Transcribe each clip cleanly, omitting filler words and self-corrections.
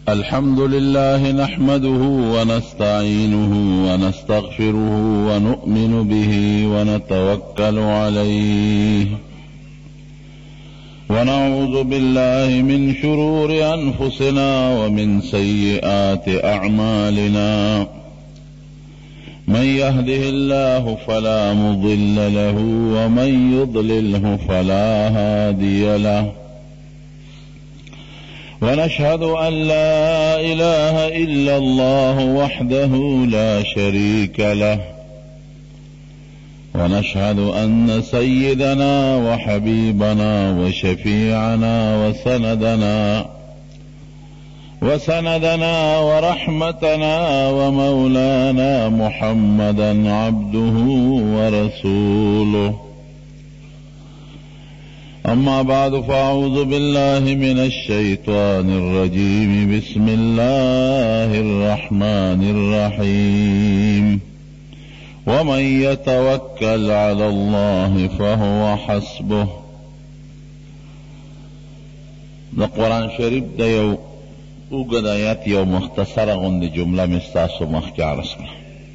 الحمد لله نحمده ونستعينه ونستغفره ونؤمن به ونتوكل عليه ونعوذ بالله من شرور أنفسنا ومن سيئات أعمالنا من يهده الله فلا مضل له ومن يضلله فلا هادي له ونشهد أن لا إله إلا الله وحده لا شريك له ونشهد أن سيدنا وحبيبنا وشفيعنا وسندنا ورحمتنا ومولانا محمدا عبده ورسوله. أما بعد فأعوذ بالله من الشيطان الرجيم. بسم الله الرحمن الرحيم. ومن يتوكل على الله فهو حسبه. دا قرآن شریف دا یو اوږد آیات یو مختصره غوندې جمله مې ستاسو مخکې عرض کړه.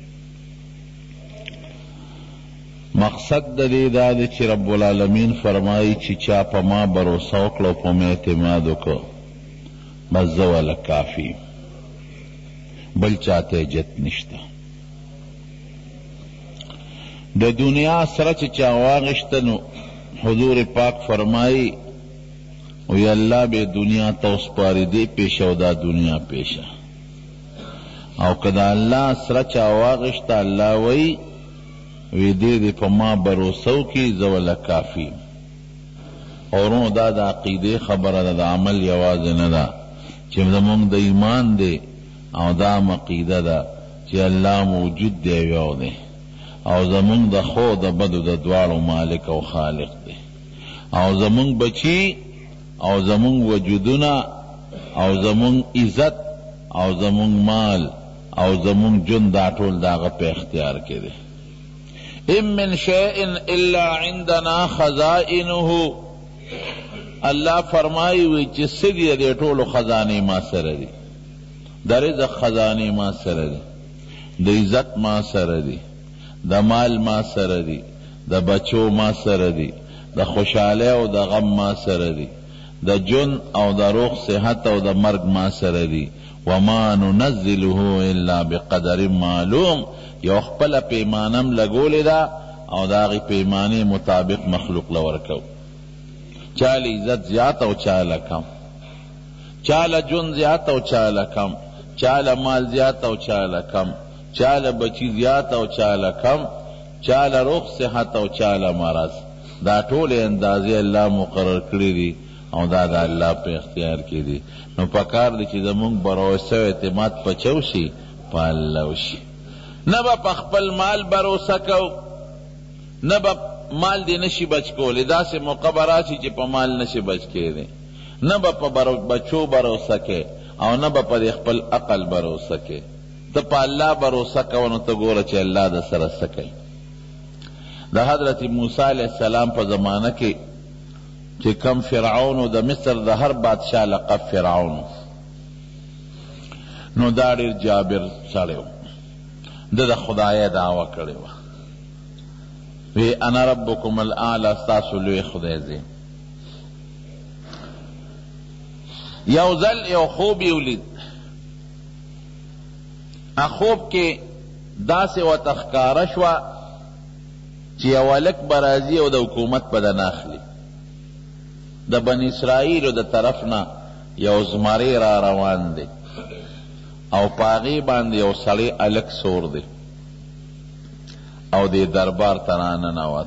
مقصد د دې دا دی چې رب العالمین فرمایي چې چا په ما بروسه وکړه او په ما اعتماد وکړه بس زه وله کافي، بل چاته حاجت نشته. د دنیا سره چې چا واغشته نو حضور پاک فرمایي وی الله به دنیا ته وسپاري دی پیشه او دا دنیا پیشه، او که د الله سره چا واغشته الله وی وی دې په ما بروسو کې زه وله کافي. اورونو دا د عقیدې خبره ده، د عمل یوازې نه ده چې زمونږ د ایمان دی او دا عقیده ده چې الله موجود دی یو دی او زمونږ د خو د بدو د دواړو مالک او خالق دی، او زمونږ بچی او زمونږ وجودونه او زمونږ عزت او زمونږ مال او زمونږ جون دا ټول د هغه په اختیار کې دی. ام من شیء الا عندنا خزائنه. الله فرمایي وی چې سدي دې ټولو خزانه ما سره دي، د رزق خزانه ما سره دي، د عزت ما سره دي، د مال ما سره دي، د بچو ما سره دي، د خوشاله او د غم ما سره دي، د جون او د روغ صحت او د مرگ ما سره دي. وما ننزله الا بقدر معلوم. یو خپل پیمانم لګولې ده او د هغې پیمانې مطابق مخلوق له ورکو. چاله عزت زیات او چاله کم، چاله جون زیات او چاله کم، چاله مال زیات او چاله کم، چاله بچی زیات او چاله کم، چاله روغ صحت او چاله مرض. دا ټول اندازې الله مقرر کړي دي او دا د الله په اختیار کې دي. نو پکار دی چې زمونږ بروسه او اعتماد پچو شي په الله وشي. نه به په خپل مال بروسه کو، نه به مال دی نشي بچ کولی، داسې موقع به راشي چې په مال نشي بچ کېدی، نه به په بچو بروسه کې او نه به په خپل عقل بروسه کې. ته په الله بروسه کوه نو ته ګوره چې الله د سره څه کوي. د حضرت موسی علیه السلام په زمانه کې چې کم فرعون و د مصر د هر بادشاه لقب فرعون، نو دا ډېر جابر سړی و، ده د خدای دعوه کړې وه، وی انا ربکم الاعلی، ستاسو لوی خدای زه. یو ځل یو خوب یې ولید، خوب کې داسې ورته ښکاره شوه چې یو هلک به راځي او د حکومت به د ناخلي. د بني اسرائیلو د طرف نه یو زمری را روان دی او په هغې باندې یو سړی هلک سور دی او دې دربار ته راننوت.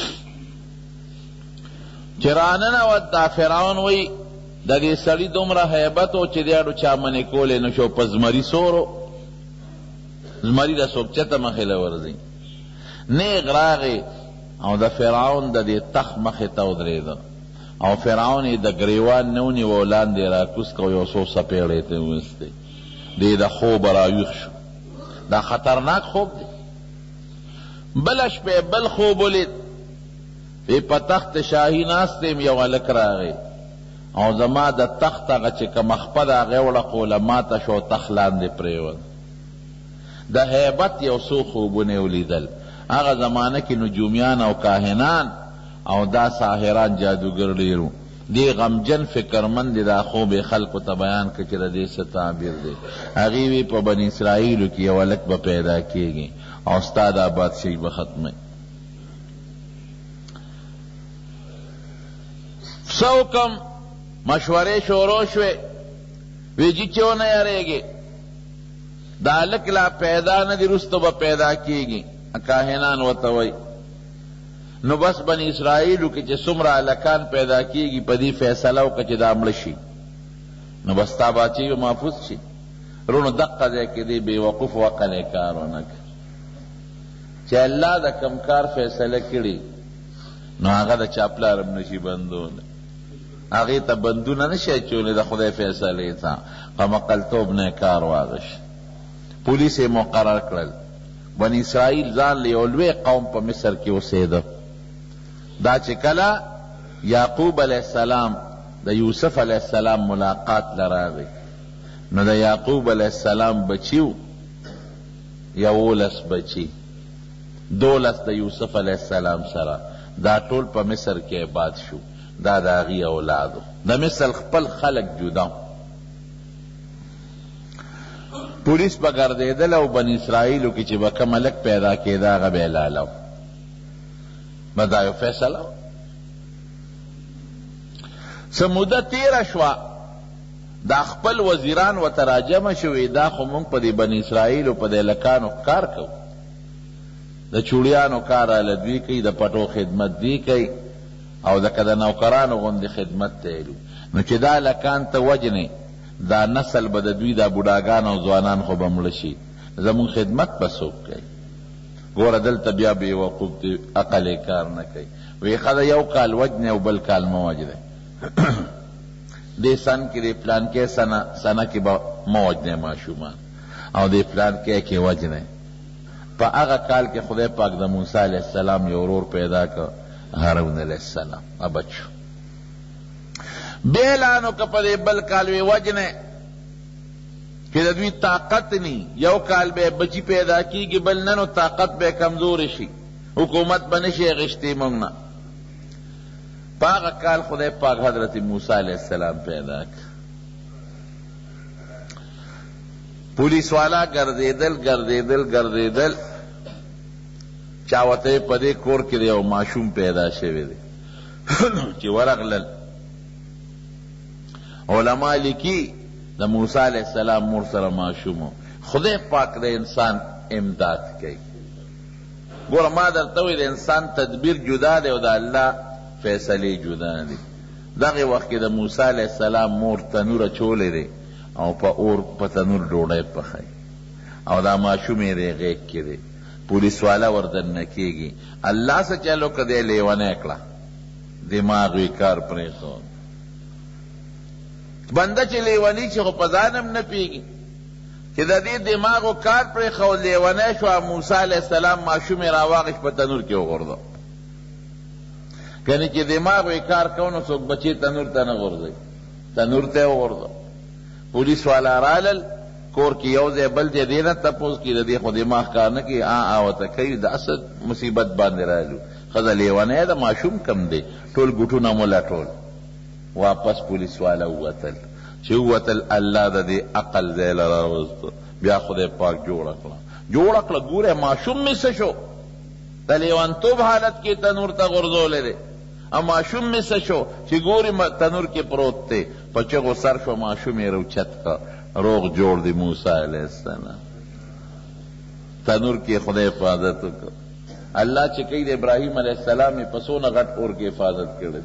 چې راننوت دا فرعون وی د دې سړي دومره هیبت و چې دی اډو چا منې کولی نه شو، په زمري سورو، زمري د څوک چته مخې له ورځي. نیغ راغی او د فرعون د دې تخت مخې ته ودرېده او فرعون یې د ګریوان نه ونیو او لاندې راکوز کو، یو څو څپېړې ته ویستې. دی د خوبه راویښ شو. دا خطرناک خوب دی. بله شپې بل خوب ولید، په تخت شاهي ناست یم، یو هلک راغی او زما د تخت هغه چې کوم خپه د هغې وړه ماته شو تخت لاندې پرېوت. د هیبت یو څو خوبونه یې ولیدل. هغه زمانه کې نجومیان او کاهنان او دا ساحران جادوګر ډېر دی غمجن فکرمند دی دا خوب یې خلقو ته بیان کړه چې د دې څه تعبیر دی. هغې وی په بني اسرائیلو کې یو هلک به پیدا کېږي او ستا دا بادشاهي به ختموي. څه وکم مشورې شروع شوې، وی جي چې ونه یارېږې دا هلک لا پیدا نه دی وروسته به پیدا کېږي. کاهنان ورته وایي نو بس بني اسرائیلو کې چې څومره هلکان پیدا کېږي په دې فیصله وکړه چې دا مړه شي نو بس ستا بادشاهي به محفوظ شي. رونو دقه ځای کې دی بېوقوف وقلی کار ونه کړ چې الله د کم کار فیصله کړي نو هغه د چا پلار هم نشي بندولی، هغې ته بندونه نشي اچولی د خدای فیصلې ته. قمقلتوب نه کار واغشت. پولیس یې مقرر کړل. بني اسرائیل ځان له یو لوی قوم په مصر کې اوسېده. دا چې کله یعقوب علیه السلام د یوسف علیه السلام ملاقات لراغی نو د یعقوب علیه السلام بچیو 11 بچی 12 د یوسف علیه السلام سره دا ټول په مصر کې آباد شو. دا د هغې اولادو. د مصر خپل خلق جدا. پولیس به ګرځېدل او بني اسرائیلو کې چې به کوم هلک پیدا کېده هغه به یې لاله به دا یو فیصله و. څه موده تېره شوه دا خپل وزیران ورته راجمع شوي دا خو مونږ په دې بني اسرائیلو په دې هلکانو کار کوو، د چوړیانو کار هله دوی کوي، د پټو خدمت دوی کوي او د نوکرانو غوندې خدمت ته یې نو چې دا هلکان ته وجنې دا نسل به د دوی دا بوډاګان او ځوانان خو به مړه شي، زمونږ خدمت به څوک کوي؟ ګوره دلته بیا بېوقوف دی، عقل یې کار نه کوي. وی ښه ده یو کال وجنې او بل کال مه وجنې. دې سن کې د پلانکې سنه کې به مه وجنې ماشومان او دې پلانکې کې وجنې. په هغه کال کې خدای پاک د موسی علیه السلام یو ورور پیدا کړ هارون علیه السلام ابد شو. بیلانو که په دې بل کال وی وجنې چې د دوی طاقت نی، یو کال به بچی پیدا کیږي بل نه نو طاقت به کمزور شي، حکومت به نشي اخیستی موږ نه. په هغه کال خدای پاک حضرت موسی علیه السلام پیدا کړ. پولیس والا ګرځېدل چا ورته په دې کور کې یو ماشوم پیدا شوی دی چې ورغلل علما لیکي د موسی علیه السلام مور سره ماشوم خدای پاک د انسان امداد کوي. ګوره ما درته وایي د انسان تدبیر جدا دی او د الله فیصلې جدا دي. دغې وخت کې د موسی علیه السلام مور تنور اچولی دی او په اور په تنور ډوډۍ پخوي او دا ماشوم یې دی غېږ کې دی. پولیس والا وردننه کېږي. الله څه چلو که دی لیونی کړه دماغ وی کار پرېښود. بنده چې لیونی چې خو په ځان هم نه پوهېږي چې د دې دماغو کار پرېښود لیونی شو. موسی علیه السلام ماشوم یې راواغېست په تنور کې وغورځو. کنې چې دماغ وی کار کو نو څوک بچې تنور ته نه غورځوي، تنور ته یې وغورځو. پولیس والا رالل کور کې یو ځای بل ځای دې نه تپوس کړي د دې خو دماغ کار نه کوي ورته کوي دا څه مصیبت باندې رالو. ښځه لیونی ده ماشوم کم دی ټول ګوټونه مو لټول. واپس پولیس والا ووتل. چې ووتل الله د دې عقل ځای له راوستو. بیا خدای پاک جوړه کړه ګوره ماشوم مې څه شو د لیونتوب حالت کې تنور ته غورځولی دی او ماشوم مې څه شو چې ګوري تنور کې پروت دی. په چغو سر شو ماشوم یې روچت کړه روغ جوړ دی موسی علیه السلام. تنور کې خدای حفاظت وکړه. الله چې کوي د ابراهیم علیه السلام یې په څونه غټ اور کې حفاظت کړی.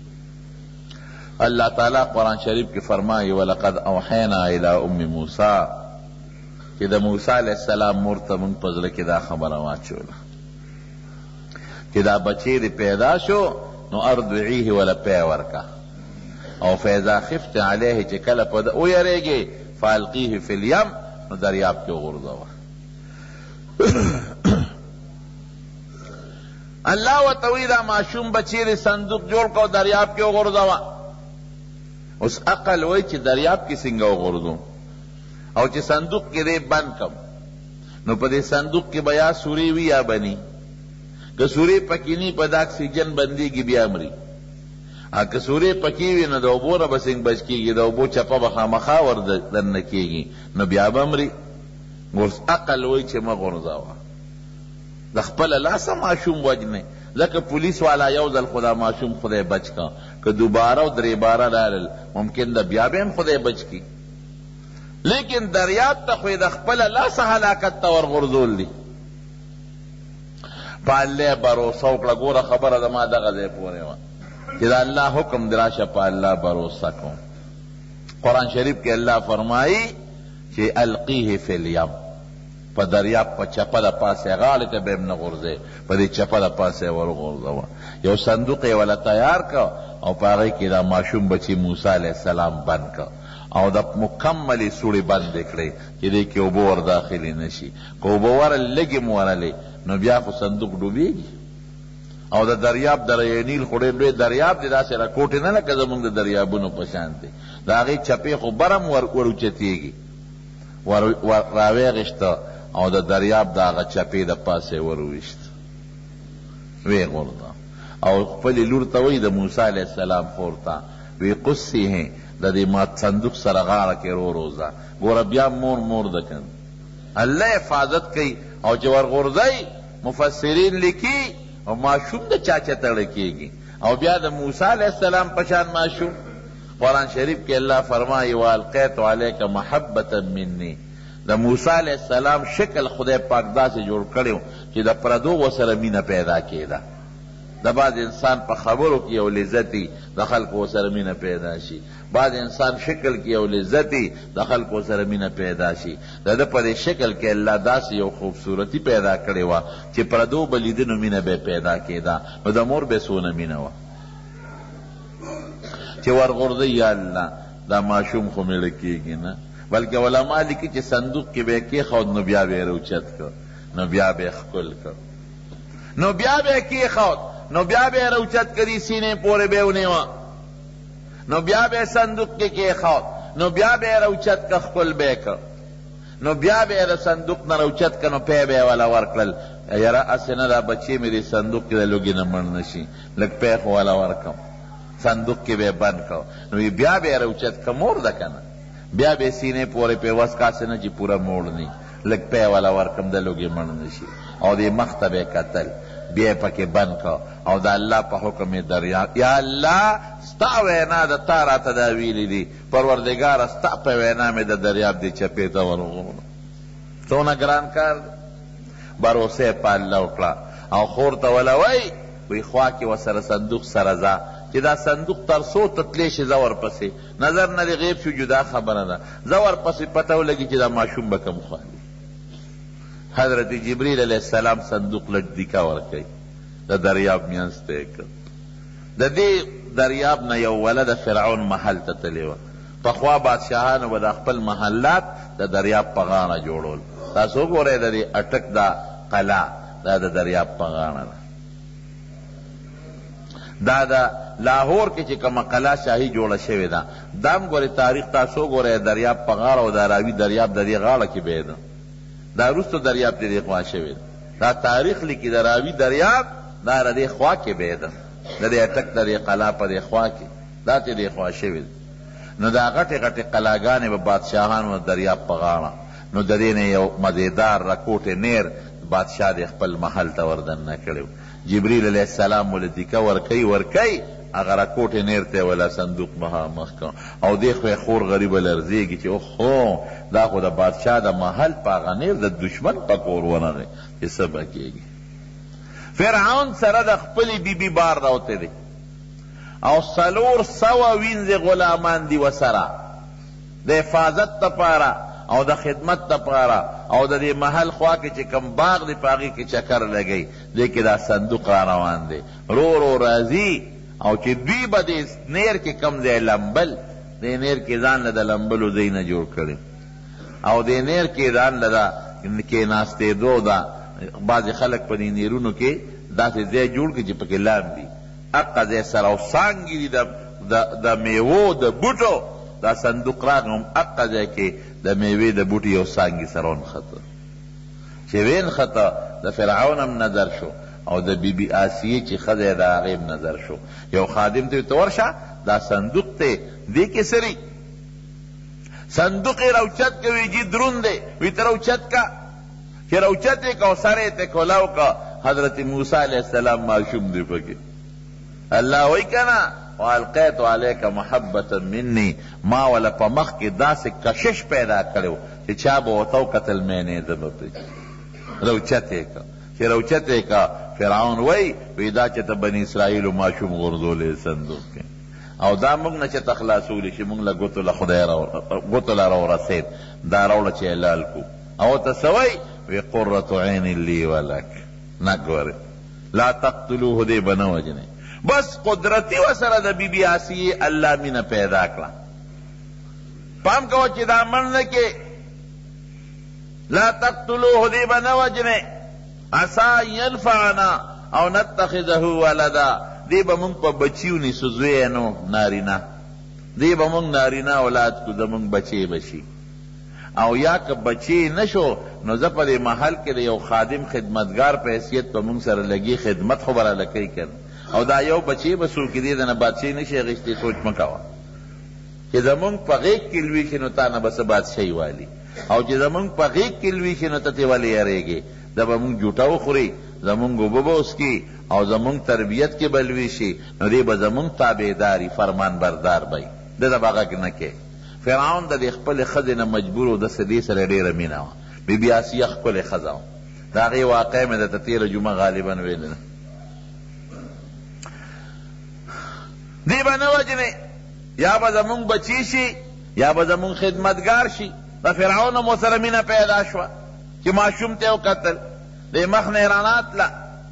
اللہ تعالیٰ قرآن شریف کی فرمائی وَلَقَدْ أَوْحَيْنَا إِلَىٰ أُمِّ مُوسَىٰ کہ دا موسیٰ علیہ السلام مورتا من پزل کی دا خبر واچولا کہ دا بچی دی پیدا شو نو اردعیه ولا پیورکا او فیضا خفت علیہ چکل پد او یریگی فالقیه فی الیم نو دریاب کیو غرزوا. اللہ و تویدہ معشوم بچی دی صندوق جوڑ کو دریاب کیو غرزوا. اوس عقل وای چې دریاب کې څنګه وغورځوم او چې صندوق کې دی بند کم، نو په دې صندوق کې به یا سورې وي یا بني. که سورې پکې نی په د اکسیجن بندېږي بیا مري، که سورې پکې وي نو د اوبو نه به څنګه بچ کېږي، د اوبو چپه به خامخا ور دننه کېږي نو بیا به مري. اوس عقل وای چې مه غورځوه، د خپله لاسه ماشوم وجنې. لکه پولیس والا یو ځل خدا ماشوم خدای بچ کا، که دوباره او درې باره رالل ممکن ده بیا به هم خدای بچ کی. لیکن دریاب ته خو یې د خپله لاسه هلاکت ته ورغورځول دي. په الله بروسه وکړه. ګوره خبره زما دغه ځای پورې وه چې د الله حکم دی راشه په الله بروسه کوم. قرآن شریف کې الله فرمایي چې القیه فی الیم، په دریاب په چپه د پاسې غاړې ته به هم نه غورځې، په دې چپه د پاسې ورغورځوه. یو صندوق یې وله تیار که او په هغې کې دا ماشوم بچي موسی علیه السلام بند که او د مکملې سوړې بندې کړې چې دې کې اوبه ور داخلې نه شي. که اوبه ورلې لږې م ورلې نو بیا خو صندوق ډوبېږي. او د دریاب دره نیل خو ډېر لوی دریاب دی، داسې راکوټې نه لکه زمونږ د دریابونو په شان دی. د هغې چپې خو برم ور راویغشته او د دریاب د هغه چپې د پاسه ورویشت وی غورځه. او خپلې لور ته وایي د موسی علیه السلام خور ته وی قصې هې د دې مات صندوق سره غاړه کې روزه. ګوره بیا مور ده کن الله حفاظت کوي. او چې ورغورځئ مفسرین لیکي او ماشوم د چا چتړه کېږي او بیا د موسی علیه السلام په شان ماشوم. قرآن شریف کې الله فرمایي والقیت علیک محبة مني، د موسی علیہ السلام شکل خدای پاک داسې جوړ کړی چې د پردو ورسره مینه پیدا کېده. د بعض انسان په خبرو کې یو لذتي د خلکو ورسره مینه پیدا شي، بعض انسان شکل کې یو لذتي د خلکو ورسره مینه پیدا شي. د ده په دې شکل کې الله داسې یو خوبصورتي پیدا کړې وه چې پردو به لیده نو مینه به پیدا کېده. نو د مور به څونه مینه وه چې ورغورځئ یا الله دا ماشوم خو میړه کېږي نه. بلکہ علماء لکھی چې صندوق کې به کېښود نو بیا به یې روچت کړ، نو بیا به یې ښکل کړ، نو بیا به یې کېښود، نو بیا به یې روچت کړي سینې پورې به یې ونیوه، نو بیا به یې صندوق کې کېښود، نو بیا به یې روچت کړ، ښکل به یې کړ، نو بیا به یې د صندوق نه روچت کړ، نو پی به یې والا ورکړل. یاره هسې نه دا بچې مې دې صندوق کې د لوږې نه مړ نه شي، لږ پی خو والا ورکړم. صندوق کې به یې بند کړ، نو بیا به یې روچت کړ. مور ده که نه، بیا به سینې پورې په وس کاسې نه چې پوره موړني، لږ پی والا ورکم د لوږې مړ نه شي. او دې مخ ته به یې کتل، بیا یې پکې بند کړ او د الله په حکم یې دریاب. یا الله ستا وینا د تا راته دا ویلي دي، پروردګاره ستا په وینا مې د دریاب دې چپې ته ورغورځوم. څونه ګران کار دی. بروسه یې په الله وکړه او خور ته وله وی خوا کې ورسره صندوق سره ځه چې دا صندوق تر څو تتلی شي زه ورپسې نظر نه دې غیب شو جدا خبره ده، زه ورپسې پته ولګي چې دا ماشوم به کوم خوا دی. حضرت جبریل علیہ السلام صندوق لږ دیکه ورکوي، د دریاب منځ ته یې کړ. د دې دریاب نه یو وله د فرعون محل ته تلې وه. پخوا بادشاهانو به د خپل محلات د دریاب په غاړه جوړول. تاسو وګورئ د دې اټک دا قلعه دا د دریاب په غاړه ده. دا د لاهور کې چې کومه قلعه شاهي جوړه شوې ده، دا هم ګورئ تاریخ تاسو وګورئ دریاب په غاړه او د راوي دریاب د دې غاړه کې به ده. دا وروسته دریاب ته دې خوا شوې ده. دا تاریخ لیکي د راوي دریاب دا د دې خوا کې به ده، د دې اټک د دې قلعه په دې خوا کې دا ته دې خوا شوې ده. نو دا غټې غټې قلاګانې به بادشاهانو د دریاب په غاړه. نو د دې نه یو مزیدار راکوټې نیر بادشاه دې خپل محل ته وردننه کړی. جبریل علیہ السلام ول دیکه ورکی هغه راکوټې نیر ته ولا صندوق مخ کړ او دې خو خور غریبه لرزېږي چې اوهو دا خو د بادشاه د محل په هغه نیر د دشمن په کور ونغی چې څه به کېږي. فرعون سره د خپلې بیبي بار راوتی دی او 400 وینځې غلامان دي ورسره د حفاظت دپاره او د خدمت دپاره او د دې محل خوا کې چې کم باغ دی په هغې کې چکر لګی دې کې دا صندوق را روان دی رو رو راځي او چې دوی به دې نیر کې کم ځای لمبل دې نیر کې ځان له د لمبلو ځای نه جوړ کړي او دې نیر کې ځان له دا کېناستېدو دا بعضې خلک په دې نیرونو کې داسې ځای جوړ کړي چې پکې لامبي اقا ځای سره او څانګې دي د د میوو د بوټو دا صندوق راغی هم اقا ځای کې د میوې د بوټي یو څانګې سره ونښته چې وینښته د فرعون هم نظر شو او د بی بی آسیې چې ښځی د هغې هم نظر شو. یو خادم ته ورته ورشه دا صندوق دی دې کې سري صندوق یې روچت کوي جي دروند دی وی ته روچت کا چې روچت یې کا او سر یې ته کولاو کا حضرت موسی علیہ السلام معشوم دی پکې. الله وی کنا والقیت علیک محبتا منی ما ولا په مخ کې داسې کشش پیدا کړو چې چا به ورته وکتل مې نه ده روچت یې کا چې روچت یې کا فرعون وی دا چې ته بني اسرائیلو معشوم غورځولې صندوق کې او دا موږ نه چې ته خلاصولی شي موږ له ګوتو له خدای ګوتو له راورسېد دا راوړه چې حلال کو او ته څه وی وی قرة عین لی ولک نه ګورې لا تقتلوه دې به نه وجنې بس قدرتی و سره د بی بی آسیې الله مینه پیدا کړه. پام کوه چې دا مړ نه کې لا تقتلوه دې به نه وجنې عسى ینفعنا او نتخذه ولدا دی به مونږ په بچیو نیسو زوی نو نارینه دی به مونږ نارینه اولاد کو زمونږ بچی بشي او یا که بچی نشو نو زه په دې محل کې د یو خادم خدمتګار په حیثیت په مونږ سره لګي خدمت خو براله کوي که او دا یو بچی به څوک دی دنه بادشاهي نشي اخیستی سوچ مه کوه چې زمونږ په غیږ کې لوي شي نو تا نه به څه بادشاهي والي او چې زمونږ په غیږ کې لوي شي نو ته ترې ولې یارېږې دا به مونږ جوټه وخوري زمونږ اوبه به وڅکي او زمونږ تربیت کې بلوي شي نو دی به زمونږ تابعداري فرمان بردار بی ده د به غږ نه کې. فرعون د دې خپلې ښځې نه مجبور و داسې دې سره ډېره مینه وه بی بي آسیه ښکلې ښځه وه د هغې واقع مې درته تېره جمعه غالبا ویلې ده. دی به نه وجنې یا به زمونږ بچی شي یا به زمونږ خدمتګار شي. د فرعون هم ورسره مینه پیدا شوه چې ماشوم ته یې وکتل د مخ نه یې رڼا تله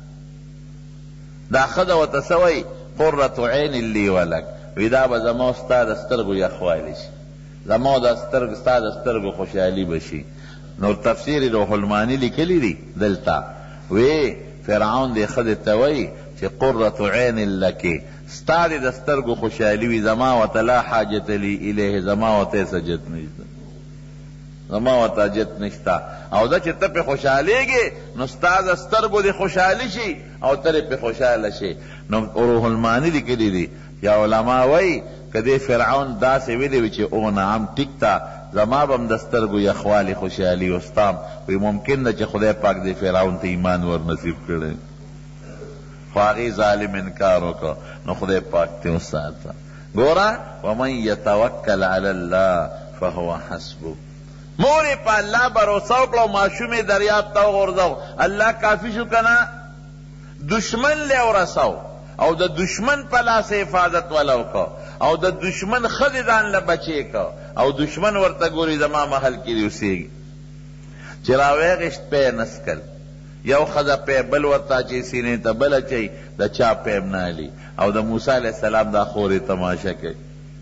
دا ښځه ورته څه وایي قرة عین لی ولک وی دا به زما او ستا د سترګو یخوالی شي زما ستا د سترګو خوشحالي به شي. نو تفسیر روح المانی لیکلی دی دلته وی فرعون دې ښځې ته وایي چې قرة عین لکې ستا دې د سترګو خوشحالي وي زما ورته لا حاجت لی الیه زما ورته څه جت نشته زما ورته جت نشته او دا چې ته پې خوشحالېږې نو ستا د سترګو دې خوشحالي شي او ته دې پې خوشحاله شي. نو روح المانی لیکلی دی یا علما وایي که دې فرعون داسې ویلې وي چې او نعم ټیک ته زما به هم د سترګو یخوالي خوشحالي وستام وی ممکن ده چې خدای پاک دې فرعون ته ایمان ور نصیب کړی خو هغې ظالم انکار وکړه نو خدای پاک ته وساته. ګوره ومن یتوکل علی الله فهو حسبه مور یې په الله بروسه وکړه او ماشوم یې دریاب ته وغورځو الله کافي شو که نه دشمن لی ورسو او د دشمن په لاس حفاظت وله وکړه او د دشمن ښځې ځان له بچې که او دشمن ورته ګوري زما محل کې دې اوسېږي چې راویغشت پی نسکل یو ښځه پی بل ورته اچوي سینې ته بل اچوي د چا پیم نه علي او د موسی علیه السلام دا خورې تماشه کوي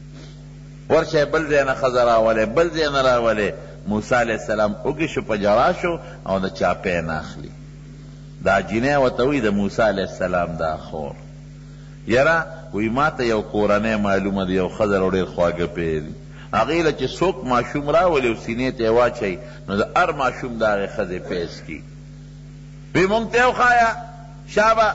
ورشه بل ځای نه ښځه راولې بل ځای نه راولې موسی علیه السلام اوږې شو په ژړا شو او د چا پی نه اخلي دا جینۍ ورته وایي د موسی علیه السلام دا خور یاره وی ما ته یو کورنۍ معلومه ده یو ښځه رو ډېر خواږه پی دي هغې له چې څوک ماشوم راولي او سینې ته یې واچوي نو د هر ماشوم د هغې ښځې پیس کي وی مونږ ته یې وښایه شابه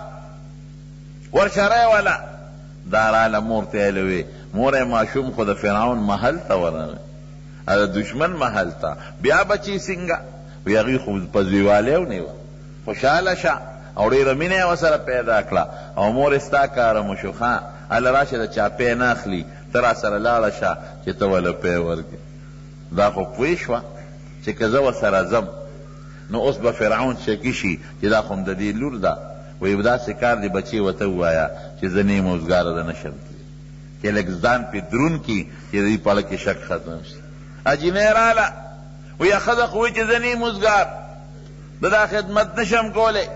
ورشری وله دا راله مور ته یې وی مور ماشوم خو د فرعون محل ته ورغی د دشمن محل ته بیا بچی څنګه وی هغې خو په زویوالی ونیوه خوشحاله شه او ډېره مینه یې ورسره پیدا کړه او مور یې ستا کاره مو شو ښه هله راشه د چا پی نه اخلي ته را سره لاړه شه چې ته وله پی ورکړې دا خو پوه شوه چې که زه ورسره ځم نو اوس به فرعون شکي شي چې دا خو د دې لور ده وایي داسې کار دی بچې ورته ووایه چې زه نیم اوزګاره ده نشم تللی چې لږ ځان پې دروند کړي چې د دې په اړه کې شک ختم شي. اجینۍ راله وایي ښځه خو وایي چې زه نیم اوزګار د دا خدمت نشم کولی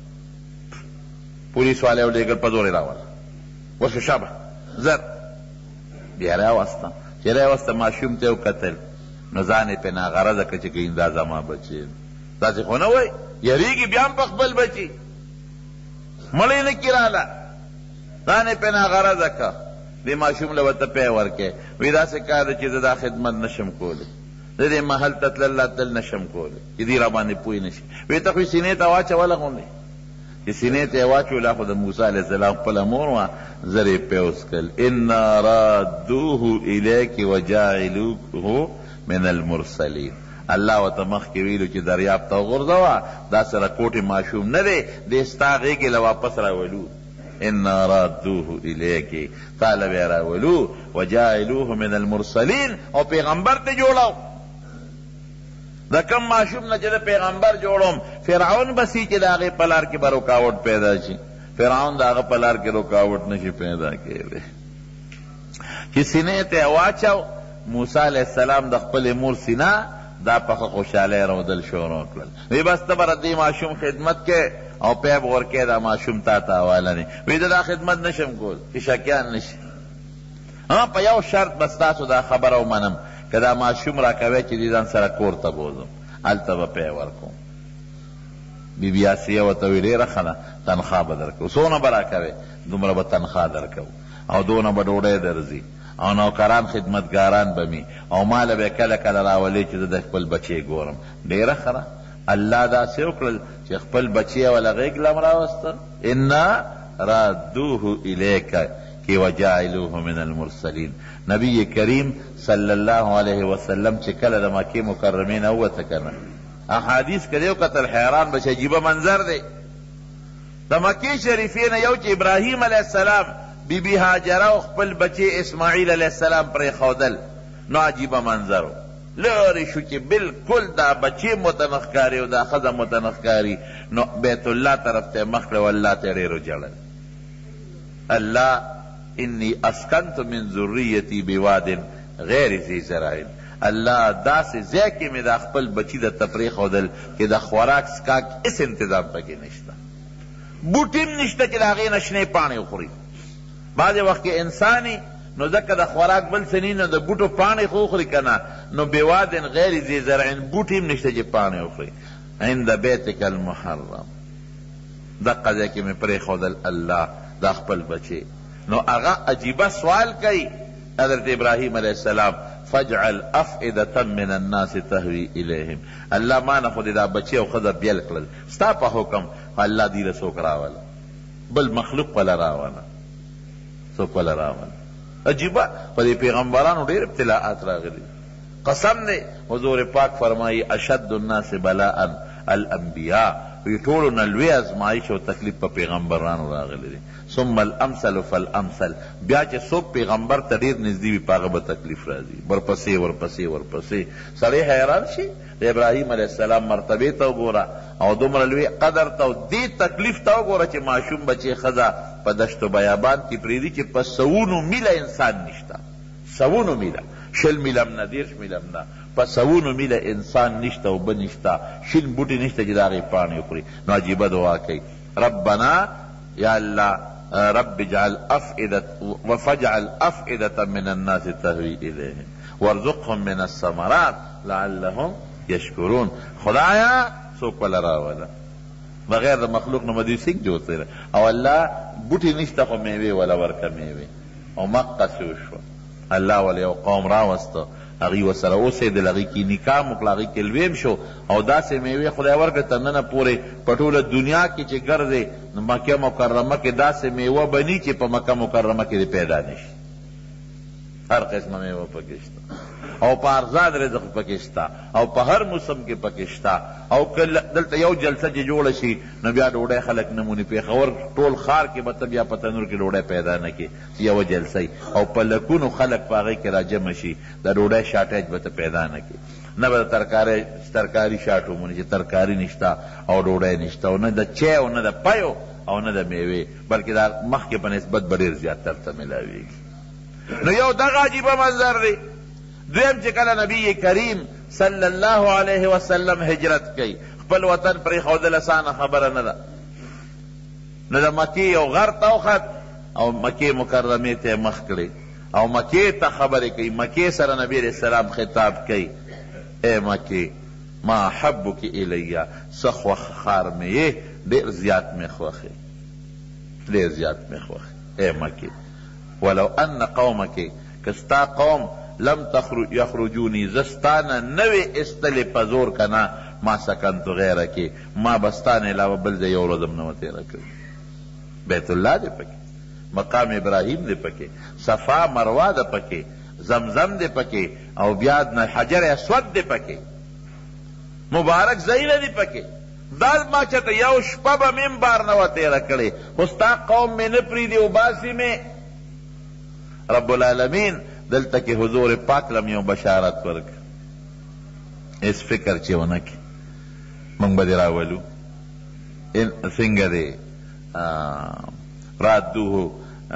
پولیس والی ولېږل په زور یې راوله ورشه شابه زر بیا راوسته چې راوسته ماشوم ته یې وکتل نو ځان یې پې ناغرضه کړه چې ګینې دا زما بچی داسې خو نه وایي یریږي بیا هم په خپل بچي مړی نه کړي راله ځان یې پې ناغرضه کړه دې ماشوم له ورته پی ورکې وایي داسې کار دی چې زه دا خدمت نشم کولی، زه دې محل ته تلل نشم کولی چې دې را باندې پوه نه شي. وایي ته خو یې سینې ته واچوله غوندې چې سینې ته یې واچوله، خو د موسی علیه السلام خپله مور وه، زر یې پی وسکل. انا رادوه الیک وجاعلوه من المرسلین. الله ورته مخکې ویلو چې دریاب ته وغورځوه، دا سره کوټې ماشوم نه دی، دې ستا غېږې له واپس راولو. انا رادوه الیک، تاله بیا راولو. وجاعلوه من المرسلین، او پیغمبر ته جوړو. د کم ماشوم نه چې د پیغمبر جوړوم، فرعون بسی چې د هغې په لار کې به رکاوټ پیدا شي. فرعون د هغه په لار کې رکاوټ نشي پیدا کېدی. چې سینې ته یې واچو، موسی علیه السلام د خپلې مور سینه دا پخه خوشحالی رودل شروع کړل. وی بس ته به د دې ماشوم خدمت کې او پیب ورکې دا ماشوم تا ته حواله نه. وی دا خدمت نشم کول چې شکیان نشي. په یو شرط بس تاسو دا خبره ومنم که دا ماشوم را کوی چې دې ځان سره کور ته بوځم، هلته به پی ورکوم. بی بی آسیه ورته وی ډېره ښه ده، تنخوا به درکوو. څونه به را کوې دومره به تنخوا درکوو، او دونه به ډوډۍ درځي، او نوکران خدمتګاران به می، او ماله به کله کله راولې چې زه د خپل بچی ګورم. ډېره ښه ده. الله داسې وکړل چې خپل بچی یې وله غېږ لم راوسته. انا رادوه الیک کې وجاعلوه من المرسلین. نبی کریم صلی الله علیه وسلم چې کله د مکې مکرمې نه ووته که نه، احادیث که دی وکتل حیران به شي. عجیبه منظر دی د مکې شریفې نه. یو چې ابراهیم علیه السلام بی بی هاجره او خپل بچی اسماعیل علیه السلام پرېښودل، نو عجیبه منظر و. لرې شو چې بلکل دا بچی متنخکاري او دا ښځه متنخکاري، نو بیت الله طرف ته مخ کړه، والله ته ډېر وجړل. الله انی اسکنت من ذریتی بواد غیر ذی زرع. الله داسې ځای کې مې دا خپل بچی د ته پرېښودل چې د خوراک څښاک هېڅ انتظام پکې نشته، بوټي هم نشته چې د هغې نه شنې پاڼې وخوري. بعضې وخت کې انساني نو ځکه د خوراک بل څه نه نو د بوټو پاڼې خو وخوري که نه، نو بواد غیر ذی زرع، بوټي هم نشته چې پاڼې وخوري. عند بیتک المحرم، دقه ځای کې مې پرېښودل الله دا خپل بچی. نو هغه عجیبه سوال کوي حضرت ابراهیم علیه السلام، فاجعل افئدة من الناس تهوی الیهم. الله ما نه خو دې دا بچی او ښځه بیل کړل، ستا په حکم الله دې له څوک راوله، بل مخلوق وله راوله، څوک وله راوله. عجیبه په دې پیغمبرانو ډېر ابتلاءات راغلي. قسم دی حضور پاک فرمایي اشد الناس بلاء الانبیاء، وی ټولو نه لوی ازمایش او تکلیف په پیغمبرانو راغلی دی. ثم الامثل فالامثل، بیا چې څوک پیغمبر ته ډېر نږدې وي په هغه به تکلیف راځي، ورپسې ورپسې ورپسې. سړی حیران شي د ابراهیم علیه السلام مرتبې ته وګوره او دومره لوی قدر ته او دې تکلیف ته وګوره چې ماشوم بچې ښځه په دشت و بیابان کې پرېږدي چې په سوونو میله انسان نشته، سوونو میله، شل میله هم نه، دېرش میله هم نه، په سوونو میله انسان نشته، اوبه نشته، شین بوټي نشته چې د هغې پاڼې وخوري. نو عجیبه دعا کوي، ربنا یا الله رب اجعل افئدة وفجعل افئدة من الناس تهوی الیهم وارزقهم من الثمرات لعلهم یشکرون. خدایا څوک وله راوله بغیر د مخلوق نه مدوی څنګه جوړ کړی، او الله بوټي نشته خو میوې وله ورکه میوې. او مقصې وشوه، الله وله یو قوم راوسته، هغوی ورسره اوسېدل، هغوی کې نکاح وکړه، هغوی کې لویم شو، او داسې میوې خدای ورکړه تر ننه پورې په ټوله دنیا کې چې ګرځې نو مکه مکرمه کې داسې میوه بني چې په مکه مکرمه کې دې پیدا نشي. هر قسمه میوه پکې شته، او په ارزان رزق پکې شته، او په هر موسم کې پکې شته. او دلته یو جلسه چې جوړه شي نو بیا ډوډۍ خلک نمونې پېښور ټول ښار کې به ته بیا په تنور کې ډوډۍ پیدا نه کړې، یوه جلسه او په لکونو خلک په هغې کې راجمع شي، د ډوډۍ شاټیج به ته پیدا نه کړې. نه به د ترکاري شاټ ومونې چې ترکاري نشته او ډوډۍ نشته، او نه د چای او نه د پیو او نه د میوې، بلکې دا مخکې په نسبت به ډېر زیات درته میلاویږي. نو یو دغه عجیبه منظر دی. دویم چې کله نبی کریم صلی الله علیه وسلم هجرت کوي، خپل وطن پرېښودل اسانه خبره نه ده. نو د مکې یو غر ته وخت او مکې مکرمې ته مخ کړې او مکې ته خبرې کوي. مکې سره نبی علیه السلام خطاب کوي، ای مکې ما حبک الیا، څه خوښ ښار مې یې، ډېر زیات مې خوښې، ډېر زیات مې خوښې. ای مکې ولو ان قومک کستا قوم لم یخرجونی زستانا نوی استلی پزور کنا ما سکنتو غیرکی ما بستان علاوه بل دے یو رضم نو تیرا کر بیت اللہ دے پکے مقام ابراہیم دے پکے صفا مروہ دے پکے زمزم دے پکے او بیاد حجر اسود دے پکے مبارک زیل دے پکے داد ما چاہتا یو شپب من بار نو تیرا کرے استا قوم میں نپری دی اباسی میں رب العالمین دلتا کہ حضور پاک لم یو بشارت ورک اس فکر چیونکی منگ بدی راولو سنگ دے رادوه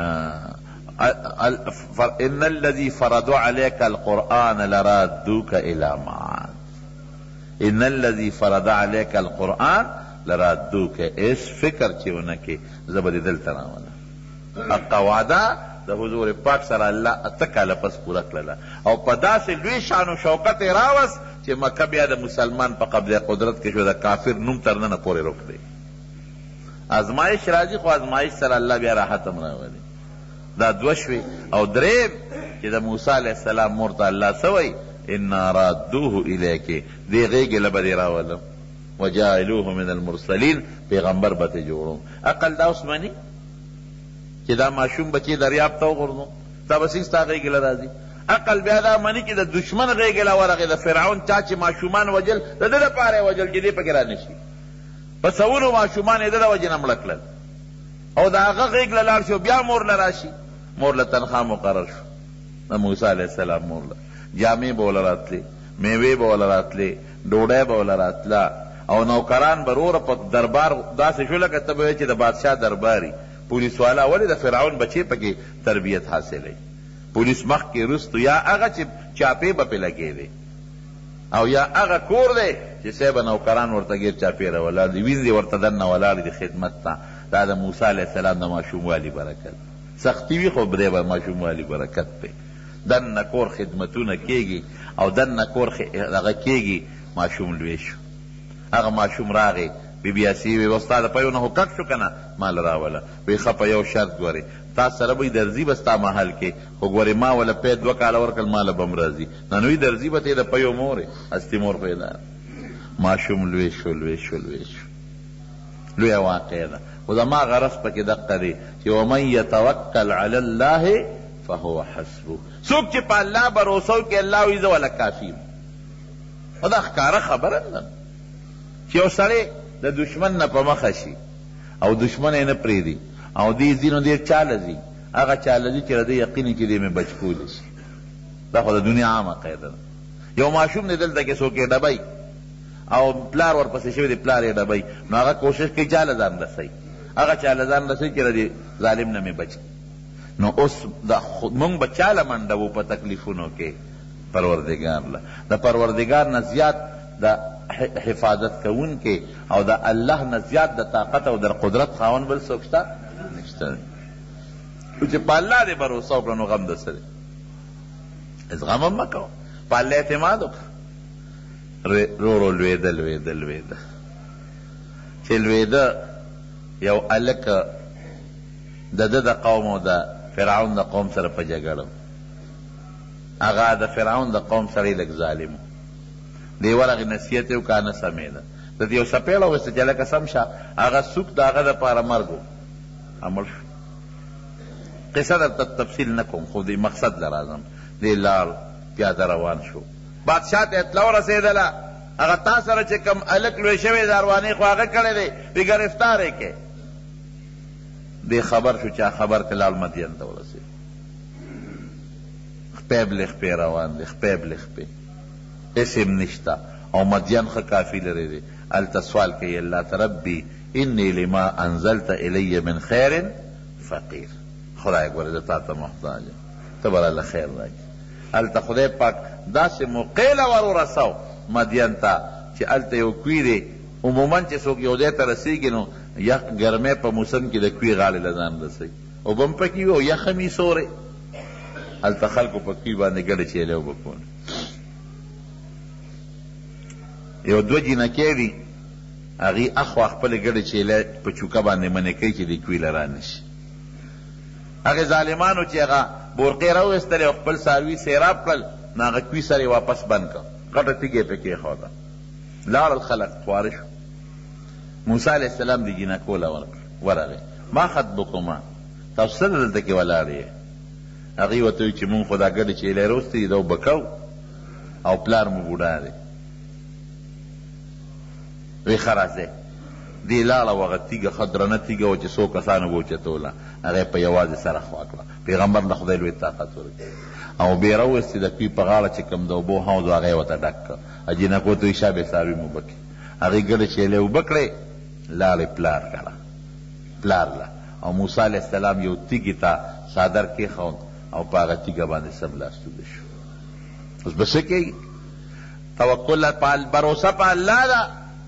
ان الذي فرضوا عليك القرآن لرادوك الى معاد ان الذي فرض عليك القرآن لرادوك اس فکر چیونکی زبدی دلتا راولا اقوادا دا حضور پاک سر اللہ اتکالا پس پورا کللا او پدا سے لوی شان و شوکت راوس چی مکہ بیا دا مسلمان پا قبض قدرت کے شو دا کافر نم ترنن پورے رک دے آزمائش راجی خو آزمائش سر اللہ بیا راحتم راولی دا دوشوی او دریم چی دا موسیٰ علیہ السلام مورتا اللہ سوئی انا رادوه الیکی دی غیگ لبدی راولم وجائلوه من المرسلین پیغمبر بت جوڑوں عقل دا عثمانی چې دا معشوم بچی دریاب ته وغورځو دا به سیستا غېږې له راځي عقل بیا دا مني چې د دشمن غېږې له ورغې د فرعون چا چې معشومان وجل د ده دپاره یې وجل چې دې پکې را نه شي په سوونو معشومان یې د ده وجې نه مړه کړل او د هغه غېږ له لاړ شو بیا مور له راشي مور له تنخوا مقرر شو د موسی علیه السلام مور له جامې به وله راتلې میوې به وله راتلې ډوډۍ به وله راتله او نوکران به روره په دربار داسې شو لکه ته به وایې چې د بادشاه درباري پولیس والا ولی د فرعون بچی پکې تربیت حاصلې پولیس مخ کې رستو یا هغه چې چاپې به پې لګې دی او یا هغه کور دی چې صاحبه نوکران ورته ګیر چاپېره ولاړ دي وینځې ورته دننه ولاړ دي خدمت ته دا د موسی علیه السلام د ماشوموالي برکت سختی وي خو دی به ماشوموالي برکت دی دننه کور خدمتونه کېږي او دننه کور هغه کېږي ماشوم لوی شو هغه ماشوم راغی بی بی اسی وی وستا د پيو نه حقق شو کنه مال راوله وی خپه یو شرط ګوري تا سره به درځي بستا محل کې خو ګوري ما ولا په 2 کال ورکل مال بم راځي نن وی درځي به ته د پيو مورې استی مور پیدا ماشوم لوی شو لوی واقع ده خو زما غرض پکې دقه دی چې ومن يتوکل علی الله فهو حسبه څوک چې په الله باور کوي الله وی زه ولا کافی دا ښکاره خبره ده چې یو سړی د دشمن نه په مخه شي او دشمن یې نه پرېږدي او دې ځینو ډېر چاله ځي هغه چاله ځي چې د ده یقین چې دې مې بچ کولی شي دا خو د دنیا عامه قاعده ده یو ماشوم دی دلته کې څوک یې ډبی او پلار ورپسې شوی دی پلار یې ډبی نو هغه کوشش کوي چاله ځان رسوي هغه چاله ځان رسوي چې د ظالم نه مې بچ نو اوس مونږ به چاله منډوو په تکلیفونو کې پروردګار له د پروردګار نه زیات د حفاظت کون کے او دا اللہ نه زیاد د طاقت او در قدرت خاون بل څوک شته نشته چې په الله دې باور وکړو نو غم درسره از غم هم مه کوه په الله اعتماد وکړه رو لوېده چې لوېده یو هلک د ده د قوم او د فرعون د قوم سره په جګړه هغه د فرعون د قوم سره لږ ظالم دی ورغې نصیحت یې وکړه نه سمې ده د دې یو سپېړه وویسته چې هلکه سم شه هغه سوک د هغه دپاره مرګ و عمل شو قصه درته تفصیل نه کوم خو دې مقصد له راځم دی لاړ پیاده روان شو بادشاه ته اطلاع ورسېدله هغه تا سره چې کوم هلک لوی شوی داروانې خو هغه کړی دی وی ګرفتار یې کې دی خبر شو چې خبر ته لاړ مدین ته ورسېد خپې بلې خپې روان دی خپې بلې خپې اسم نشتا او مدین خ کافی لري دی الته سوال کوي الله تربی انی لما انزلت الی من خیر فقیر خدای ګوره د تا ته محتاج ته بر الله خیر راکړي الته خدای پاک داسې موقع له ور ورسو مدین ته چې الته یو کوی دی عموما چې څوک یو ځای ته رسېږي نو یخ ګرمۍ په موسم کې د کوی غاړې له ځان رسوي اوبه هم پکې وي او یخ هم یې سورې هلته خلکو په کوی باندې ګډه چیلې اوبه کول یو دوه جینکې دي هغې اخوا خپلې ګډې چیلې په چوکه باندې منې کوي چې د کوی له را نه شي هغې ظالمانو چې هغه بورقې راویستلې او خپل څاروي سیراب کړل نو هغه کوي سر یې واپس بند کړ غټه تیږه یې پې کېښوده لاړل خلک خواره شو موسی علیه السلام د جینکو له ورغی ما خطبکما تاسو څه دلته کې ولاړ یې هغې ورته وایي چې مونږ خو دا ګډې چیلې راوستې دي دا وبکو او پلار مو بوډا دی وی ښه راځئ دې لاړه و هغه تیږه ښه درنه تیږه وه چې څو کسانو به اوچتوله هغه په یوازې سره خوا کړه پیغمبر له خدای لوی طاقت ورکړي او بې راوستې د کوي په غاړه چې کوم د اوبو حوض و هغه یې ورته ډک کړه جینکو ته وایي شابې څاروي مو اوبه کړي هغې ګډې چیلې اوبه کړې لاړې پلار کړه پلار له او موسی علیه السلام یو تیږې ته څادر کېښود او په هغه تیږه باندې سملاستوده شو اوس به څه کېږي توکل بروسه په الله ده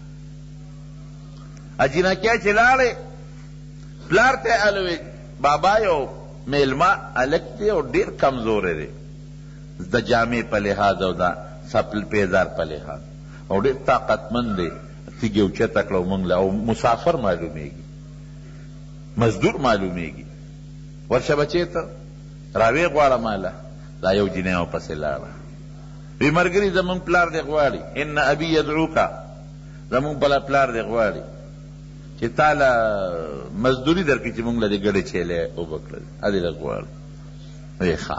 اجینکې چې لاړې پلار ته الوی بابا یو میلمه هلک دی او ډېر کمزوری دی د جامې په لحاظ او د سپل پیزار په لحاظ او ډېر طاقتمند دی تیږې اوچته کړه او موږ له او مسافر معلومیږي مزدور معلومیږي ورشه بچې ته راویې غواړه ماله دا یو جینۍ ورپسې لاړه وی ملګري زمونږ پلار دې غواړي ان ابي یدعوکه زمونږ بله پلار دې غواړي چې تا له مزدوري درکړي چې مونږ له دې ګډې چیلې اوبه کړل ادې له غواړي وی ښه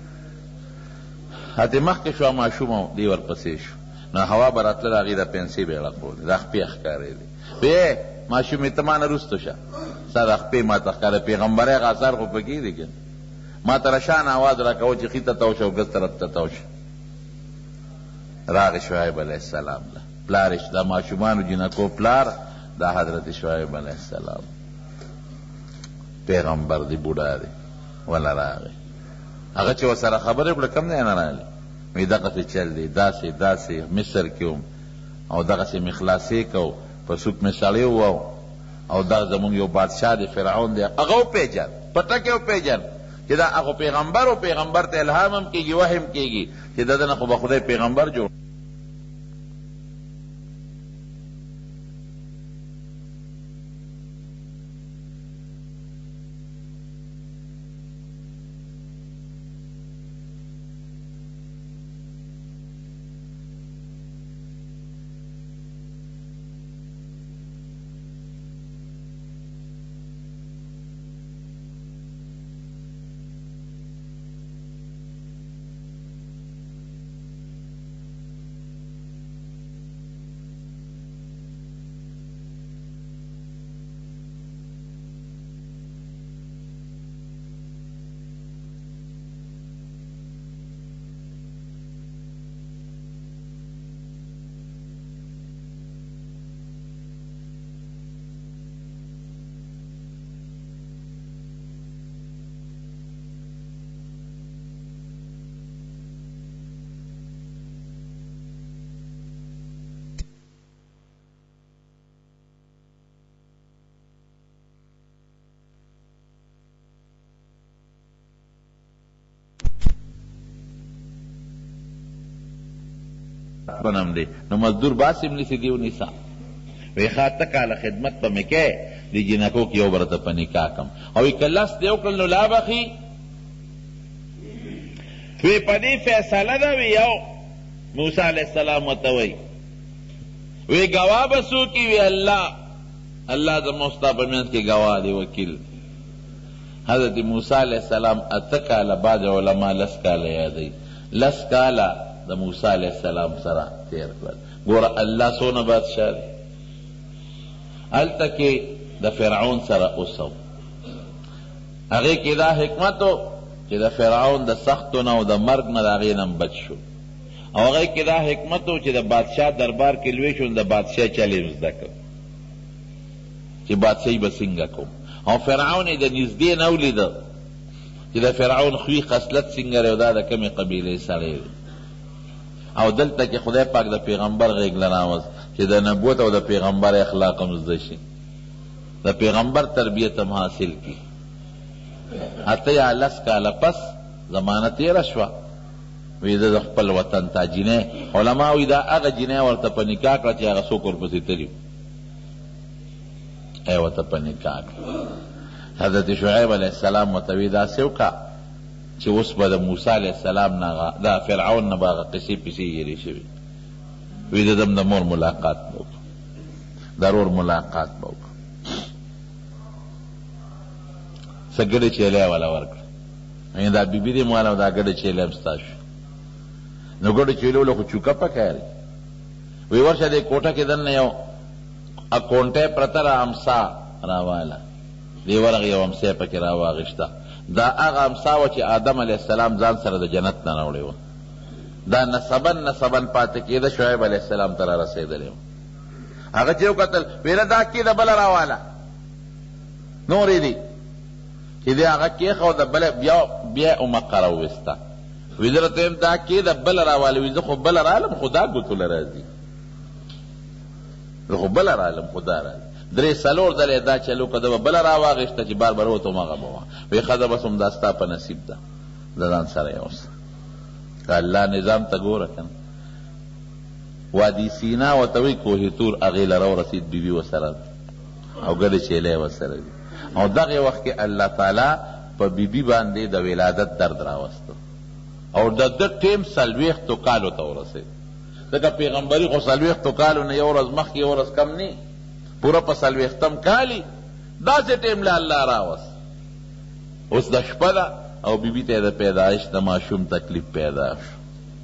هتې مخکې شوه ماشوم دې ورپسې شو نو هوا به راتلله هغې د پنسې به یې غړقولې دا خپې ښکارېدې وی ماشومې ته ما نه رسته شه ستا دا خپې ما ته ښکاره پیغمبری هغه اثار خو پکې دي که ما ته رشان آواز را کوه چې ښي ته تاو شه او ګز طرف ته تاو شه راغې شعیب علیه السلام له پلار دا ماشومانو جینکو پلار دا حضرت شعیب علیه السلام پیغمبر دی بوډا دی ولا راغی هغه چې ورسره خبرې وکړه کم دی نه راغلی وایي دغسې چل دی داسې داسې مصر کې وم او دغسې مې خلاصې کو په سوک مې سړی وو او دا زمونږ یو بادشاه دی فرعون دی هغه وپېژن پټکې وپېژن چې دا هغه پیغمبر او پیغمبر ته الهام هم کېږي وحی هم کېږي چې د ده نه خو به خدای پیغمبر جوړ بنم دی نو مزدور باسم نیسی دیو نیسا وی خاطه کالا خدمت پا مکے دی جنکو کی او برتا پا نکاح کم اوی کلاس دیو کل نو لابخی وی پا دی فیصله دا وی یو موسیٰ علیہ السلام وتوی وی گواہ بسو کی وی اللہ دا مصطفی منس کی گواہ دی وکیل حضرت موسیٰ علیہ السلام اتکالا بعد علماء لس کالا یادی لس کالا دا موسیٰ علیہ السلام سرا تیر کر گورا اللہ سونا بادشاہ دی التکی دا فرعون سرا اسو اگے کی دا حکمتو چی دا فرعون دا سختونا و دا مرگنا دا غینم بچ شو او اگے کی دا حکمتو چی دا بادشاہ دربار کی لویشون دا بادشاہ چلی مزدکو چی بادشاہی بسنگا کم او فرعون دا نزدین اولی دا چی دا فرعون خوی خسلت سنگر او دا کمی قبیله سره دی او دلته کې خدای پاک د پیغمبر غیږ لراوز چې د نبوت او د پیغمبر اخلاق هم زده شي د پیغمبر تربیت هم حاصل کی اته یا لس کاله پس زمانه تیره شوه وی د خپل وطن ته جینۍ علما وی دا هغه جینۍ ورته په نکاح کړه چې هغه څوک ورپسې تلي ای ورته په نکاح کړه حضرت شعیب علیہ السلام ورته وی داسې وکړه چې اوس به د موسی علیہ السلام نه د فرعون نه به هغه قصې پیسې هېرې شوي وی د دم د مور ملاقات به وکړو د رور ملاقات به وکړو څه ګډې چیلی والا ورکړه دا بیبي دې مواله دا ګډې چیلی هم ستا شو نو ګډو چیلو له خو چوکه پکاري وی ورشه دې کوټه کې دننه یو کونټۍ پرته را امسا راواله دې ورغې یو امسا یې پکې راواغېشته دا هغه امسا وه چې آدم علیه السلام ځان سره د جنت نه راوړې وه دا نسبن پاتې کېده شعیب علیه السلام ته را رسېدلې وه هغه چې وکتل ویله دا کېده بله راواله نورې دي چې دې هغه کېښوده بله بیا امقه راوویسته وی زه راته یم دا کېده بله راواله وي زه خو بله رالم خو دا ګوتوله راځي زه خو بله رالم خو دا راځي درې څلور ځله دا چلو که ده به بله راواغېشته چې بار بار وته همغه به وه وی ښه ده بس هم دا ستا په نصیب ده د ځان سره یې اوسه که الله نظام ته ګوره که نه وادي سینا ورته وایي کوهې تور هغې له راورسېد بیبي ورسره او ګډې چیلی ورسره دي او دغې وخت کې الله تعالی په بیبي باندې د ولادت درد راوسته او د ده ټیم 40 کالو ته ورسېد ځکه پیغمبري خو 40 کالو نه یو ورځ مخکې یو ورځ کم نه پوره په 40 کالي داسې ټیم له الله راوست اوس د شپه ده او بیبي ته د پیدایش د ماشوم تکلیف پیدا شو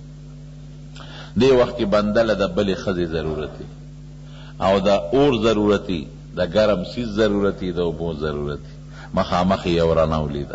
دې وخت کې بنده له د بلې ښځې ضرورت او د اور ضرورت د ګرم سیز ضرورت د اوبو ضرورت مخامخ یو رڼا ولیده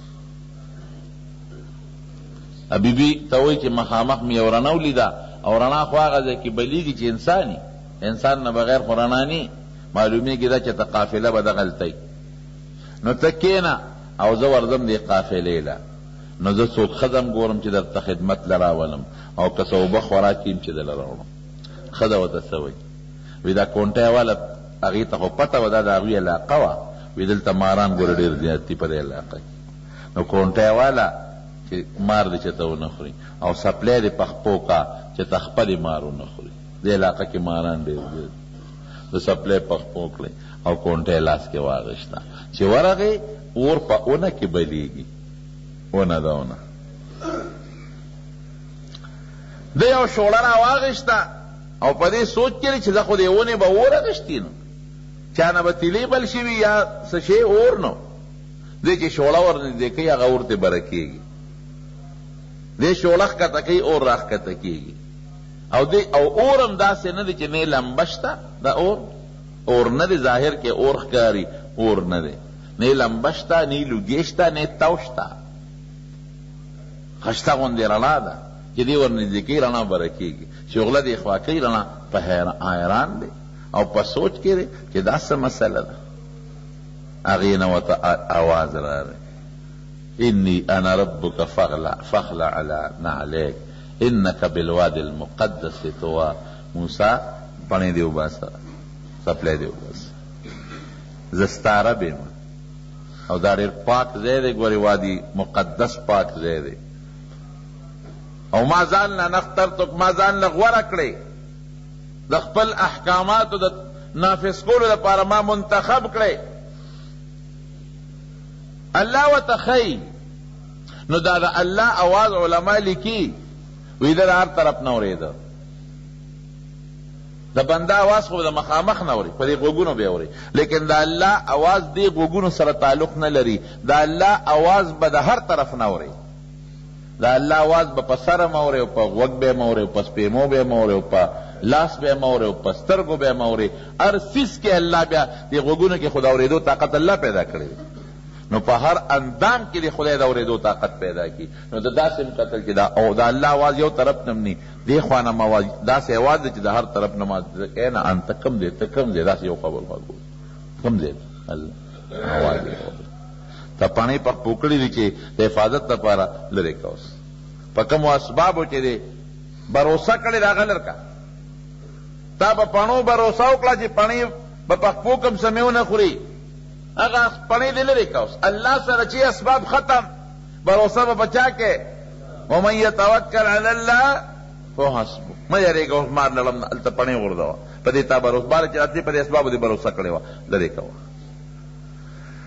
بیبي ته وایي چې مخامخ مې یو رڼا ولیده او رڼا خو هغه ځای کې بلیږي چې انسان نه بغیر خو رڼا نه معلومیږي دا چې ته قافله به دغلته نو ته کښېنه او زه ورځم دې قافلې له نو زه څوک ښځم ګورم چې درته خدمت له راولم او که څه اوبه خوراک یم چې دله راوړم ښځه ورته څه وایي وی دا کونټۍ واله هغې ته خو پته وه دا د هغوی علاقه وه وی دلته ماران ګوره ډېر زیات دي په دې علاقه کې نو کونټۍ واله چې مار دې چې ته ونه خوري او سپلی دې په خپو کا چې ته خپلې مار ونه خوري دې علاقه کې ماران ډېر دي د سپلی په خپو کړئ او کونټۍ لاس کې واغېشته چې ورغې اور په اونه کې بلیږي اونه ده اونه د یو شوړه راواغېشته او په دې سوچ کې چې زه خو دې ونې به اور اغېشتي نو چا نه به تیلې بل شوي یا څه شی اور نو دې چې شوړه ورنږدې کوي هغه اور ترې بره کېږي دې شوړه ښکته کوي اور را ښکته کېږي او اور هم داسې نه دی چې نه لمبه شته د اور نه دی ظاهر کې اور ښکاري اور نه دی نه لمبه شته نه لوګې شته نه تو شته خشته غوندې رڼا ده چې دې ورنږدې کوي رڼا بره کېږي شغله دې خوا کوي رڼا په حیران دی او په سوچ کې دی چې دا څه مسله ده هغې نه ورته آواز راغی انی انا ربک فاخلع علی نعلیک انک بالوادي المقدس طوى موسی پڼې دې وباسه سپلی دې وباسه زه ستا رب یم او دا ډېر پاک ځای دی ګورې وادي مقدس پاک ځای دی او ما ځان نه نخترتک ما ځان نه غوره کړې د خپل احکاماتو د نافذ کولو لپاره ما منتخب کړې الله ورته ښیي نو دا د الله اواز علما لیکي وی د هر طرف نه اورېده د بنده اواز خو د مخامخ نه اوري په دې غوږونو به اوري لیکن د الله اواز دې غوږونو سره تعلق نه لري د الله اواز به د هر طرف نه اوري د الله اواز به په سره م اوري او په غوږ به م اوري او په سپېمو به م اوري او په لاس به م اوري او په سترګو به م اوري هر څیز کې الله بیا دې غوږونو کې خو د اورېدو طاقت الله پیدا کړی نو په هر اندام کې د خدای د اورېدو طاقت پیدا کی نو د داسې م قتل چې د الله اواز یو طرف نه نی دې خوا نه اواز داسې اواز دی چې د هر طرف نه اینا انت کم دی ته کم دی داسې یو قبول خواږو کم دی الله اواز ته پانی په پوکړی دی چې د حفاظت لپاره لرې کوس په کومو اسبابو چې دی باروسه کړې د هغه لرکه تا به پڼو باروسه وکړه چې پڼې به په خپو کم سمیونه خوري هغه پڼې دې لرې کوس الله سره چې اسباب ختم باروسه به بچا کې ومن یتوکل علی الله فهو حسبه مه یارېږه اوس مار لړم هلته پڼې غورځوه په دې تا باروس باره چې راتلې په دې اسبابو دې باروسه کړې وه لرې کوه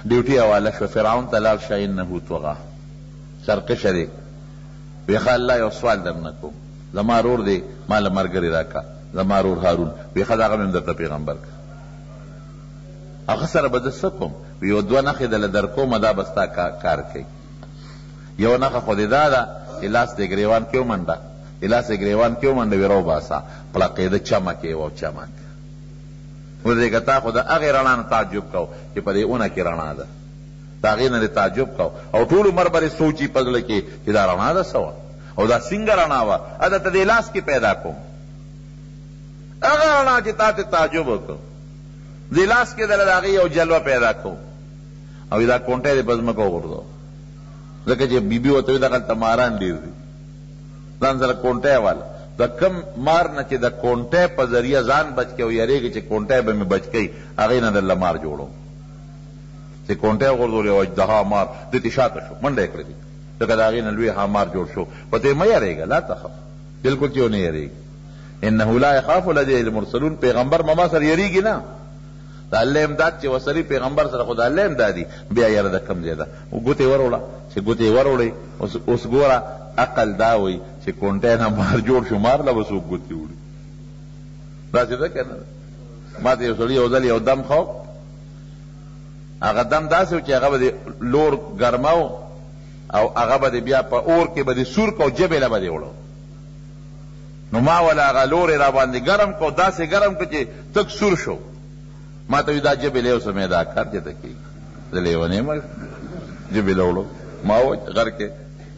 ډیوټي حواله شوه فرعون ته لاړ شه انه طغا سرکشه دی وی ښه الله یو سوال درنه کوم زما رور دی ما له ملګري راکړه زما رور هارون وی ښه دغه مې هم درته پیغمبر که هغه سره به زه څه کوم وی یو دوه نښې دله در کومه دا به ستا کار کوي یو نښه خو دې دا ده چې لاس دې ګریوان کې ومنډه لاس یې ګریوان کې ومنډه وی راوباسه پړقېده چمک یې و چمک ودېږه تا خو د هغې رڼا نه تعجب کو چې په دې اونه کې رڼا ده د هغې نه دې تعجب کو او ټول عمر به دې سوچي په زړه کې چې دا رڼا ده څه وه او دا څنګه رڼا وه درته دې لاس کې پیدا کوم هغه رڼا چې تا ته تعجب وکړو دې لاس کې دله د هغې یو جلوه پیدا کوم او دا کونټی دې په ځمکه وغورځو ځکه چې بیبي ورته وي دغلته ماران ډېر دي ځان سره کونټی واله د کم مار نه چې د کونټی په ذریعه ځان بچ کوي او یریږي چې کونټی به مې بچ کوي هغې نه درله مار جوړو چې کونټی وغورځولې او اجدها مار دې ته شاته شو منډه یې کړې دي ځکه د هغې نه لوی مار جوړ شو په ته مه یریږه لا تخف بلکل چې ونه یریږي انه لا یخاف لدیه المرسلون پیغمبر ما سره یریږي نه د الله امداد چې وسري پیغمبر سره خو د الله امدادي بیا یاره د کم ځای ده ګوتې وروړه چې ګوتې وروړې اوس ګوره عقل دا وایي چې کونټی نه مار جوړ شو مار له به څوک ګوتې وړي داسې ده که نه ما ته یو سړي یو ځل یو دم خو هغه دم داسې و چې هغه به د لور ګرمه و او هغه به د بیا په اور کې به د سور کو جبې له به دې وړو نو ما وله هغه لور یې را باندې ګرم کو داسې ګرم کو چې تک سور شو ما ته وي دا جبې له یو سمې دا کار چې ته کېږي زه لیونی یم جبې له وړو ما و غر کې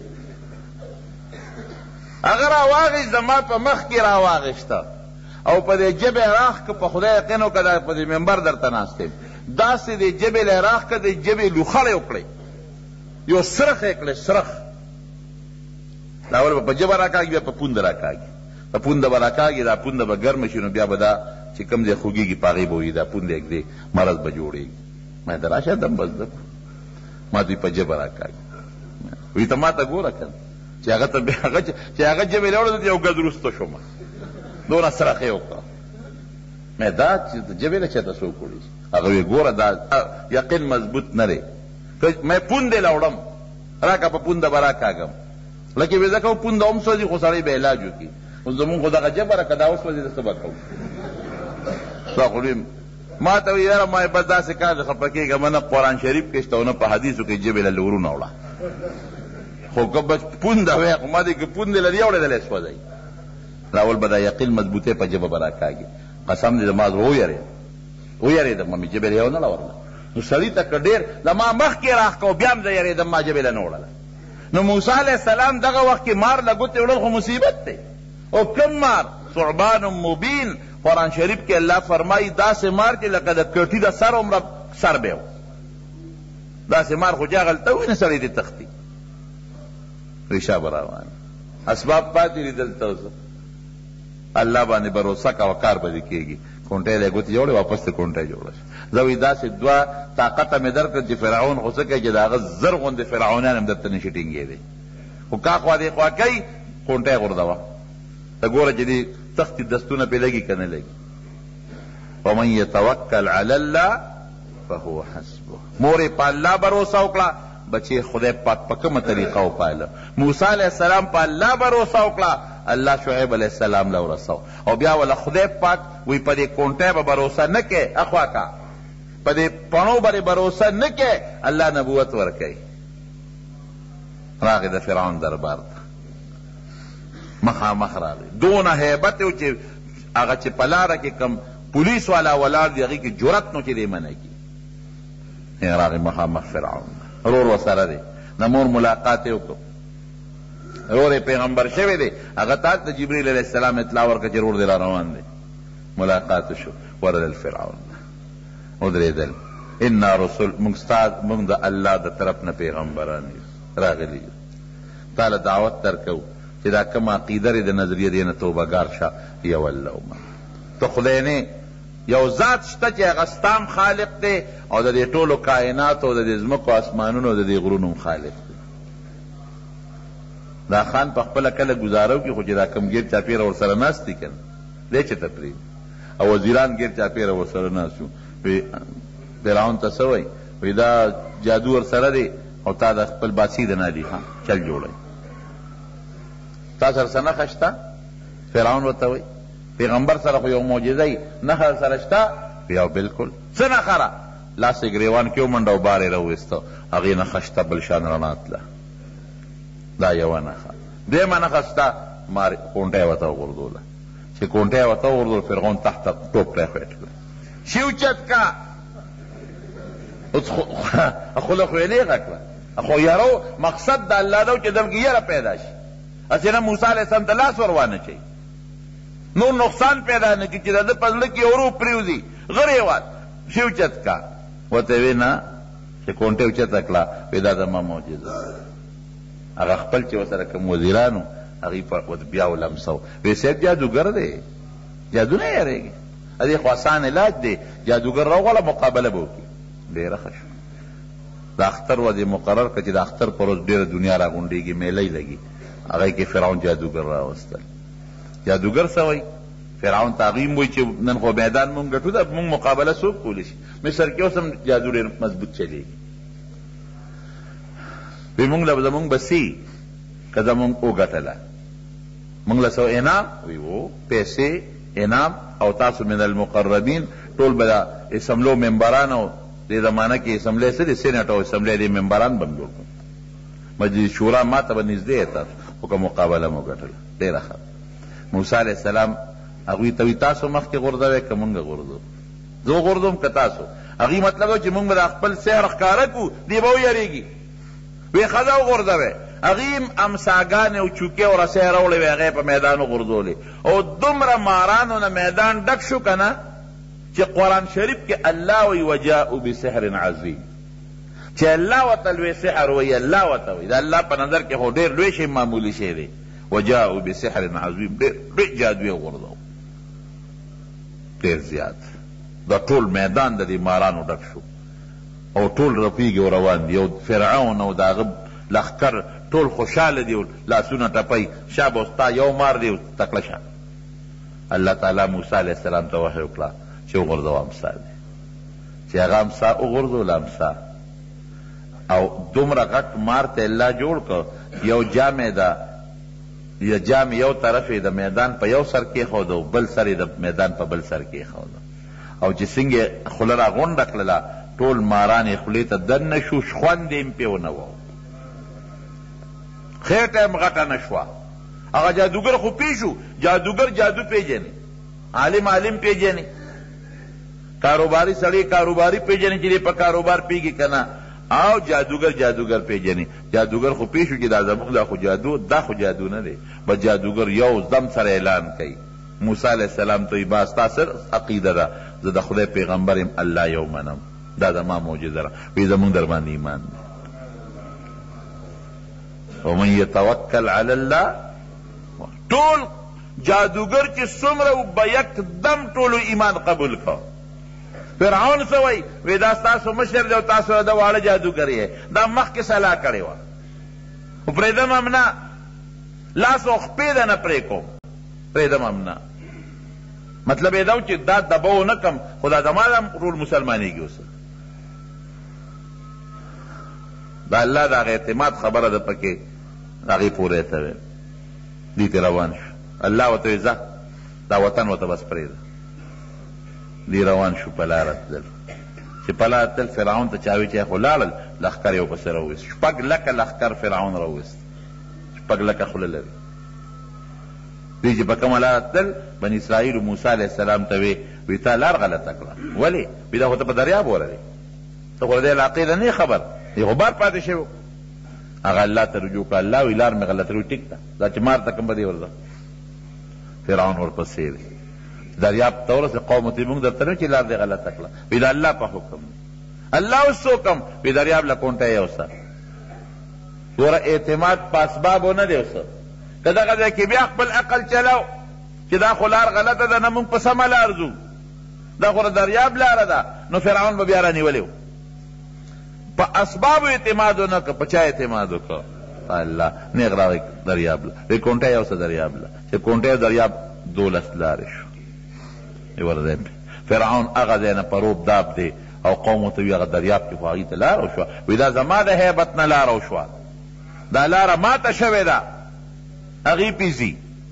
هغه را واغېست زما په مخ کې را واغېسته او په دې جبې راخ که په خدای یقین وکړه په دې ممبر درته ناست یم داسې دې جبې له راخ که دې جبې لوخړې وکړې یو سرخ یې کړې سرخ دا اول به په جبه را کاږي بیا په پونده را کاږي په پونده به را کاږي دا پونده به ګرمه شي نو بیا به دا چې کوم ځای خوږېږي په هغې به وي دا پونده یږدې مرض به جوړېږي ما ته راشه دم بس ده ما دوی په جبه را کاږي وي ته ما ته ګوره که چې هغه ته چې هغه جبې له وړه یو ګز وروسته شومه دونه سرخ یې وکړه مې دا چې جبې له چېرته څوک وړي هغه وی ګوره دا یقین مضبوط نه دی مې پوندې له وړم راکه په پونده به را کاږم لکه وې ځکه پونده هم سوځي خو سړی به علاج وکړي اوس زمونږ خو دغه جبه راکه دا وسوځي د څه به کوو دا خو ما ته وی یاره ما بس داسې کار د خفه کېږم نه قرآن شریف کې شته او نه په حدیثو کې جبې له لورونه وړه خو که بس پونده وی خو ما دې که پوندې له دې اورېدلی سوځئ راول به دا یقین مضبوطۍ په جبه به را کاږي قسم دې زما زړه ویرېدم مې جبې له یو نه وړله نو سړي ته که ډېر له ما مخکې راښ کو بیا هم زه یېرېدم ما جبې له نه وړله نو موسی علیه السلام دغه وخت کې مار له ګوتې وړل خو مصیبت دی او کم مار ثعبان مبین قرآن شریف کې الله فرمایي داسې مار چې لکه د کټي د سر عمره سر به و داسې مار خو جا هغلته وي نه سړی دې تښتي ریشا به روان اسباب پاتې دي دلته الله باندې بروسه کوه کار به دې کېږي کونټۍ له ګوتې جوړې واپس ته کونټۍ جوړه شي زه وایي داسې دوه طاقته مې درکړه چې فرعون خو څه کوي چې د هغه زر غوندې فرعونیان هم درته نشي ټینګېدی خو کا خوا دې خوا کوي کونټۍ غورځوه ته ګوره چې دې تختې دستونه پې لګي که نه لګي ومن یتوکل علی الله فهو حسبه مور یې په الله بروسه وکړه بچې خدای پاک په کومه طریقه وپایله موسی علیه السلام په الله بروسه وکړه الله شعیب علیه السلام له ورسو او بیا وله خدای پاک وی په دې کونټۍ به بروسه نه کې اخوا کا په دې پڼو باندې بروسه نه کې الله نبوت ورکوي راغی د فرعون دربار ته مخامخ راغی دونه هیبت و چې هغه چې په لاره کې کم پولیس والا ولاړ دي هغې کې جرأت نو چې دی منع کړي راغی مخامخ فرعون رور ورسره دی د مور ملاقات یې وکړو رور پیغمبر شوی دی هغه ته د جبریل علیه السلام اطلاع ورکړه چې رور دی را روان دی ملاقات شو ورلل فرعون ودرېدل انا رسول موږ د الله د طرف نه پیغمبران راغلي تاله دعوت درکو چې دا کوم عقیده د نظریه دی نه توبهګار شه یو الله ومنه ته خدای نه یو ذات شته چې هغه ستام خالق دی او د دې ټولو کائناتو او د دې ځمکو اسمانونو او د دې غرونو خالق دی دا خان په خپله کله ګزارو کې خو چې دا کم ګیر چاپېره ورسره ناست دي که نه دی چې ته پرېږدي او وزیران ګیر چاپېره ورسره ناست شو فرعون ته څه وایي وی دا جادو ورسره دی او تا د خپل باسی د نه دی چل جوړی تا سره څه نښه شته فرعون ورته وی پیغمبر سره خو یو معجزه ای نښه سره شته یا بالکل څه نښه را لاس یې ګریوان کې ومنډه او بار یې راوویسته هغې نښه شته بل شان رڼا تله دا یوه نښه دویمه نښه شته کونټه یې ورته وغورځوله چې کونټه یې ورته وغورځول فرعون تحته ټوپ پرېښویټ کړه شي اوچت کا اوس خوله خو یې نیغه کړه خو یارو مقصد د الله ده چې دلکې یره پیدا شي هسې نه موسی علیه السلام ته لاس ور وانه چوي نور نقصان پیدا نه کړي چې د ده په زړه کې یو روح پرېوځي غرې وات شي اوچت کا ورته وی نه چې کونټه اوچته کړه وی دا زما معجزه هغه خپل چې ورسره کوم وزیرانو هغې بیا ولمسو وی صاحب جادوګر دی جادو نه یارېږي دې خو آسان علاج دی جادوګر راوغواړه مقابله به وکړي ډېره ښه شوه د اختر ورځې مقرر کړه چې د اختر په ورځ ډېره دنیا راغونډېږي میلۍ لګي هغې کې فرعون جادوګر راوستل جادوګر څه وایي فرعون ته هغې هم وایي چې نن خو میدان مونږ ګټو ده مونږ مقابله څوک کولی شي مصر کې اوس هم جادو ډېر مضبوط چلېږي وی مونږ له به زمونږ بسي که زمونږ وګټله مونږ له څه انعام وی و پیسې انعام او تاسو من المقربین ټول به د اسمبلو ممبران او دې زمانه کې اسمبلی څه دي سینټ او اسمبلی دې ممبران به هم جوړ کړو مجلس شورا ما ته به نږدې تاسو خو که مقابله مو ګټله ډېره ښه موسی علیه السلام هغوی ته وي تاسو مخکې غورځوئ که مونږ غورځو زه وغورځوم که تاسو هغوی مطلب و چې مونږ به د خپل سحر ښکاره کړو دې به ویرېږي وی ښځه وغورځوئ هغې هم امساګانې او چوکې او رسۍ راوړې وې هغې په میدان وغورځولې او دومره مارانو نه میدان ډک شو که نه چې قرآن شریف کې الله وی وجاءوا بسحر عظیم چې الله ورته لوی سحر وی الله ورته وی د الله په نظر کې خو ډېر لوی شی معمولي شی دی وجاءوا بسحر عظیم ډېر جادو یې وغورځو ډېر زیات دا ټول میدان د دې مارانو ډک شو او ټول رپیږي او روان دي او فرعون او د هغه لښکر ټول خوشحاله دي لاسونه ټپی شا به ستا یو مار دی تکړه شه الله تعالی موسی علیه السلام ته وحی وکړه چې وغورځوه امسا دی چې هغه امسا وغورځوله امسا او دومره غټ مار ته الله جوړ کړ یو جامې ده یا جام یو طرف د میدان په یو سر کېښود او بل سر د میدان په بل سر کېښود او چې څنګه خوله راغونډه کړله ټول ماران یې خولې ته دننه شو خوند یې هم پې ونه و خېټه یې غټه نه شوه هغه جادوګر خو پې شو جادوګر جادو پېژني عالم پېژني کاروباري سړی کاروباري پېژني چې په کاروبار پېږي که نه او جادوګر پېژني جادوګر خو پې شو چې دا زموږ دا خو جادو دا خو جادو نه دی بس جادوګر یو دم سره اعلان کوي موسی علیه السلام ته با ستا سر عقیده ده زه د خدای پیغمبر یم الله یو منم دا زما معجزه ده وی زموږ در باندې ایمان دی ومن یتوکل علی الله ټول جادوګر چې څومره به یک دم ټولو ایمان قبول کړ فرعون څه وایي وی دا ستاسو مشر دی او تاسو د واړه جادوګر یې دا مخکې صلاح کړې وه خو پرېږدم هم نه لاس او خپې ده نه پرې کوم پرېږدم هم نه مطلب یې دا و چې دا دبه ونه کړم خو دا زما هم ټول مسلمانېږي اوس دا الله د هغه اعتماد خبره ده پکې هغې پورې ته وی دې ته روان شو الله ورته وی ځه دا وطن ورته بس پرېږده دی روان شو په لاره تلل چې په لاره تلل فرعون ته چا وی چې خو لاړل لښکر یې ورپسې راوویست 6 لکه لښکر فرعون راوویست 6 لکه خوله لري دوی چې په کومه لاره تلل بني اسرائیلو موسی علیه السلام ته وی تا لار غلطه کړه ولې وی دا خو ته په دریاب ورلې ته خو د دې علاقې نه نه خبر دی غبار پاتې شوی هغه الله ته رجوع کړه الله وی لار مې غلطه کړې ټیک ده دا چې مار ته کوم به دې ورځه فرعون ورپسې دی دریاب ته ورسې قوم ته موږ درته نه چې لار دې غلطه کړه وی دا الله په حکم الله اوس حکم وی دریاب له کونټه یې اوسه ګوره اعتماد په اسبابو نه دی اوسه که دغه ځای کې بیا خپل عقل چلو چې دا خو لار غلطه ده نه موږ په سمه لار ځو دا خو دریاب لاره ده نو فرعون به بیا رانیولی و په اسبابو اعتماد ونه که په چا اعتماد وکړه الله نیغ راغی دریاب له وی کونټه یې اوسه دریاب له چې کونټه دریاب 12 لارې شو فرعون هغه ځای نه په روب داب دی او قوم ورته وي هغه دریاب کې خو هغوی ته لاره وشوه وایي دا زما د هیبت نه لاره وشوه دا لاره ماته شوې ده هغې پې ځي